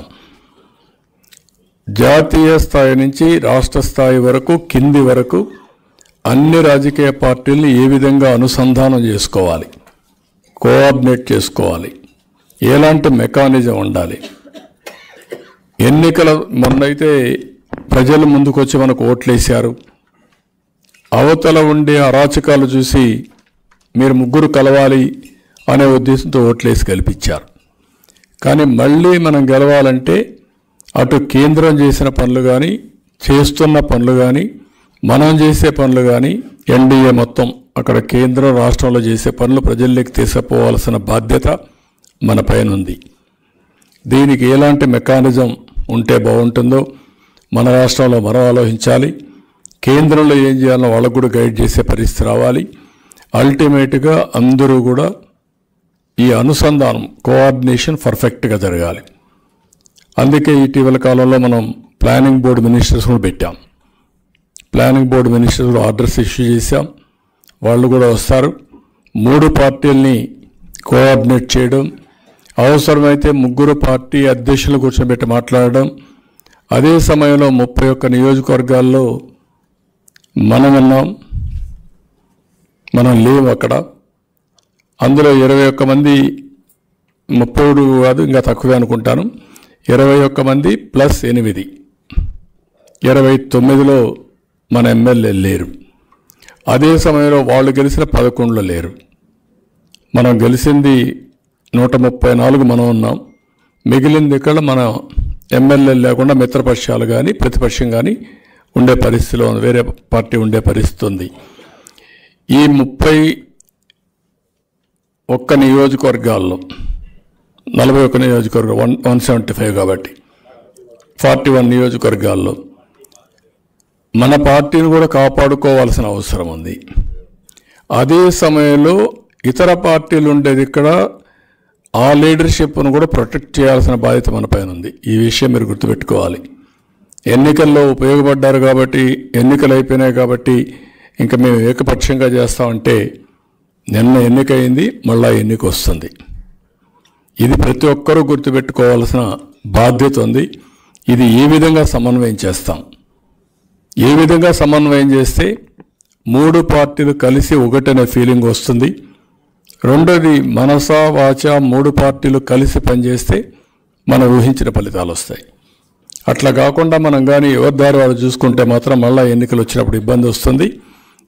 జాతీయ స్థాయి నుంచి రాష్ట్ర స్థాయి వరకు కింది వరకు అన్ని రాజకీయ పార్టీల్ని ఏ విధంగా అనుసంధానం చేసుకోవాలి, కోఆర్డినేట్ చేసుకోవాలి, ఎలాంటి మెకానిజం ఉండాలి. ఎన్నికల మొన్నైతే ప్రజలు ముందుకొచ్చి మనకు ఓట్లేశారు. అవతల ఉండే అరాచకాలు చూసి మీరు ముగ్గురు కలవాలి అనే ఉద్దేశంతో ఓట్లేసి గెలిపించారు. కానీ మళ్ళీ మనం గెలవాలంటే అటు కేంద్రం చేసిన పనులు కానీ, చేస్తున్న పనులు కానీ, మనం చేసే పనులు కానీ, ఎన్డీఏ మొత్తం అక్కడ కేంద్రం రాష్ట్రంలో చేసే పనులు ప్రజల్లోకి తీసుకుపోవాల్సిన బాధ్యత మన పైన ఉంది. దీనికి ఎలాంటి మెకానిజం ఉంటే బాగుంటుందో మన రాష్ట్రంలో మనం ఆలోచించాలి. కేంద్రంలో ఏం చేయాలో వాళ్ళకు కూడా గైడ్ చేసే పరిస్థితి రావాలి. అల్టిమేట్గా అందరూ కూడా ఈ అనుసంధానం, కోఆర్డినేషన్ పర్ఫెక్ట్గా జరగాలి. అందుకే ఇటీవల కాలంలో మనం ప్లానింగ్ బోర్డు మినిస్టర్స్ కూడా పెట్టాం. Planning board ministers orders issue చేశాం. వాళ్ళు కూడా వస్తారు. మూడు పార్టీల్ని కోఆర్డినేట్ చేయడం, అవసరమైతే ముగ్గురు పార్టీ అధ్యక్షులు కూర్చోబెట్టి మాట్లాడడం. అదే సమయంలో ముప్పై ఒక్క నియోజకవర్గాల్లో మనం ఉన్నాం, మనం లేవు అక్కడ. అందులో ఇరవై ఒక్క మంది, ముప్పై కాదు ఇంకా తక్కువే అనుకుంటాను, ఇరవై ఒక్క మంది ప్లస్ ఎనిమిది, ఇరవై తొమ్మిదిలో మన ఎమ్మెల్యే లేరు. అదే సమయంలో వాళ్ళు గెలిచిన పదకొండులో లేరు. మనం గెలిచింది నూట ముప్పై నాలుగు మనం ఉన్నాం. మిగిలింది ఇక్కడ మన ఎమ్మెల్యేలు లేకుండా మిత్రపక్షాలు కానీ ప్రతిపక్షం కానీ ఉండే పరిస్థితిలో, వేరే పార్టీ ఉండే పరిస్థితి ఉంది. ఈ ముప్పై ఒక్క నియోజకవర్గాల్లో నలభై ఒక్క నియోజకవర్గం వన్ వన్ సెవెంటీ ఫైవ్ కాబట్టి ఫార్టీ వన్ నియోజకవర్గాల్లో మన పార్టీని కూడా కాపాడుకోవాల్సిన అవసరం ఉంది. అదే సమయంలో ఇతర పార్టీలు ఉండేది ఇక్కడ, ఆ లీడర్షిప్ను కూడా ప్రొటెక్ట్ చేయాల్సిన బాధ్యత మన పైన ఉంది. ఈ విషయం మీరు గుర్తుపెట్టుకోవాలి. ఎన్నికల్లో ఉపయోగపడ్డారు కాబట్టి, ఎన్నికలు అయిపోయినాయి కాబట్టి ఇంకా మేము ఏకపక్షంగా చేస్తామంటే నిన్న ఎన్నికయింది, మళ్ళా ఎన్నిక వస్తుంది. ఇది ప్రతి ఒక్కరూ గుర్తుపెట్టుకోవాల్సిన బాధ్యత ఉంది. ఇది ఏ విధంగా సమన్వయం చేస్తాం, ఏ విధంగా సమన్వయం చేస్తే మూడు పార్టీలు కలిసి ఒకటనే ఫీలింగ్ వస్తుంది. రెండోది మనస వాచ మూడు పార్టీలు కలిసి పనిచేస్తే మనం ఊహించిన ఫలితాలు వస్తాయి. అట్లా కాకుండా మనం కానీ ఎవరి దారి వాళ్ళు చూసుకుంటే మాత్రం మళ్ళీ ఎన్నికలు వచ్చినప్పుడు ఇబ్బంది వస్తుంది.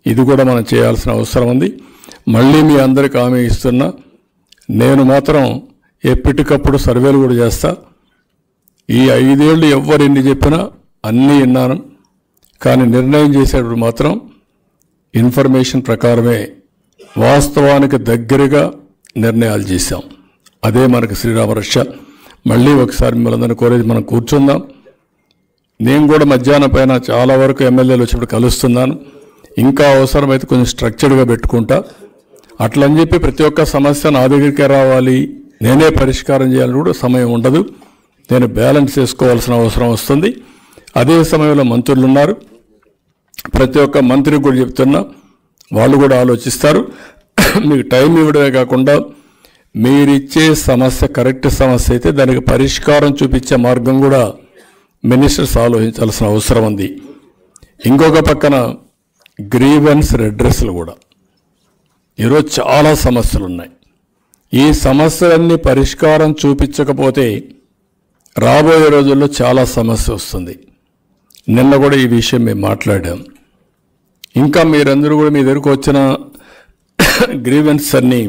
ఇది కూడా మనం చేయాల్సిన అవసరం ఉంది. మళ్ళీ మీ అందరికి హామీ ఇస్తున్నా, నేను మాత్రం ఎప్పటికప్పుడు సర్వేలు కూడా చేస్తా. ఈ ఐదేళ్ళు ఎవరు ఎన్ని చెప్పినా అన్నీ విన్నాను, కానీ నిర్ణయం చేసేటప్పుడు మాత్రం ఇన్ఫర్మేషన్ ప్రకారమే వాస్తవానికి దగ్గరగా నిర్ణయాలు చేశాం. అదే మనకు శ్రీరామరక్ష. మళ్ళీ ఒకసారి మిమ్మల్ని కోరేది, మనం కూర్చుందాం. నేను కూడా మధ్యాహ్నం పైన చాలా వరకు ఎమ్మెల్యేలు వచ్చినప్పుడు కలుస్తున్నాను. ఇంకా అవసరమైతే కొంచెం స్ట్రక్చర్డ్గా పెట్టుకుంటా. అట్లని చెప్పి ప్రతి ఒక్క సమస్య నా దగ్గరికే రావాలి, నేనే పరిష్కారం చేయాలని కూడా సమయం ఉండదు. నేను బ్యాలెన్స్ చేసుకోవాల్సిన అవసరం వస్తుంది. అదే సమయంలో మంత్రులు ఉన్నారు, ప్రతి ఒక్క మంత్రికి కూడా చెప్తున్నా, వాళ్ళు కూడా ఆలోచిస్తారు. మీకు టైం ఇవ్వడమే కాకుండా మీరిచ్చే సమస్య కరెక్ట్ సమస్య అయితే దానికి పరిష్కారం చూపించే మార్గం కూడా మినిస్టర్స్ ఆలోచించాల్సిన అవసరం ఉంది. ఇంకొక పక్కన గ్రీవెన్స్ రెడ్రెస్లు కూడా ఈరోజు చాలా సమస్యలు ఉన్నాయి. ఈ సమస్యలన్నీ పరిష్కారం చూపించకపోతే రాబోయే రోజుల్లో చాలా సమస్య వస్తుంది. నిన్న కూడా ఈ విషయం మేము మాట్లాడాం. ఇంకా మీరందరూ కూడా మీ దగ్గరకు వచ్చిన గ్రీవెన్స్ అన్ని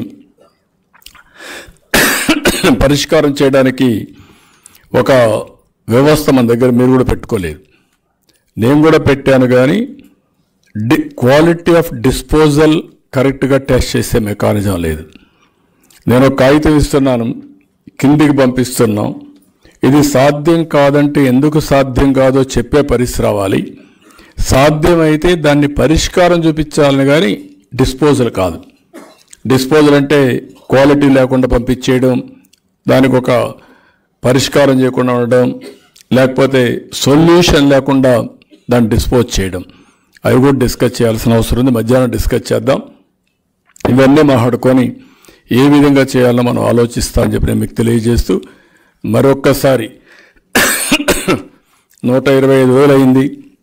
పరిష్కారం చేయడానికి ఒక వ్యవస్థ మన దగ్గర మీరు కూడా పెట్టుకోలేదు. నేను కూడా పెట్టాను, కానీ డి క్వాలిటీ ఆఫ్ డిస్పోజల్ కరెక్ట్గా టెస్ట్ చేసే మెకానిజం లేదు. నేను ఒక కాగితం ఇస్తున్నాను, కిందికి పంపిస్తున్నాం. ఇది సాధ్యం కాదంటే ఎందుకు సాధ్యం కాదో చెప్పే పరిస్థితి రావాలి. సాధ్యమైతే దాన్ని పరిష్కారం చూపించాలని, కానీ డిస్పోజల్ కాదు. డిస్పోజల్ అంటే క్వాలిటీ లేకుండా పంపించేయడం, దానికి ఒక పరిష్కారం చేయకుండా ఉండడం, లేకపోతే సొల్యూషన్ లేకుండా దాన్ని డిస్పోజ్ చేయడం. అవి కూడా డిస్కస్ చేయాల్సిన అవసరం ఉంది. మధ్యాహ్నం డిస్కస్ చేద్దాం. ఇవన్నీ మాట్లాడుకొని ఏ విధంగా చేయాలో మనం ఆలోచిస్తామని చెప్పి నేను మీకు తెలియజేస్తూ, మరొక్కసారి నూట ఇరవై ఐదు వేలు అయింది.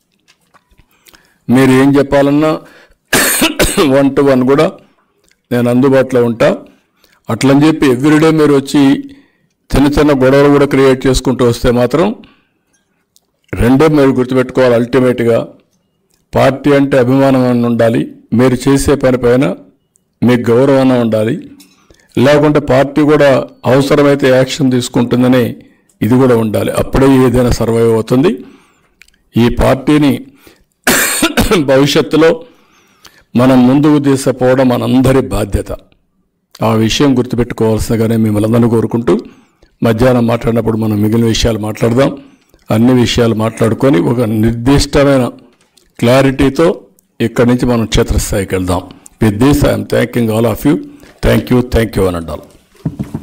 మీరు ఏం చెప్పాలన్నా వన్ టు వన్ కూడా నేను అందుబాటులో ఉంటా. అట్లని చెప్పి ఎవ్రీడే మీరు వచ్చి చిన్న చిన్న గొడవలు కూడా క్రియేట్ చేసుకుంటూ వస్తే మాత్రం రెండే మీరు గుర్తుపెట్టుకోవాలి. అల్టిమేట్గా పార్టీ అంటే అభిమానం ఉండాలి, మీరు చేసే పని పైన మీకు గౌరవం ఉండాలి, లేకుంటే పార్టీ కూడా అవసరమైతే యాక్షన్ తీసుకుంటుందని ఇది కూడా ఉండాలి. అప్పుడే ఏదైనా సర్వైవ్ అవుతుంది. ఈ పార్టీని భవిష్యత్తులో మనం ముందుకు తీసుకుపోవడం మనందరి బాధ్యత. ఆ విషయం గుర్తుపెట్టుకోవాల్సిందిగానే మిమ్మల్ని అందరూ కోరుకుంటూ, మధ్యాహ్నం మాట్లాడినప్పుడు మనం మిగిలిన విషయాలు మాట్లాడదాం. అన్ని విషయాలు మాట్లాడుకొని ఒక నిర్దిష్టమైన క్లారిటీతో ఇక్కడి నుంచి మనం క్షేత్రస్థాయికి వెళ్దాం. With this I'm thanking all of you. Thank you thank you అని అంటారు.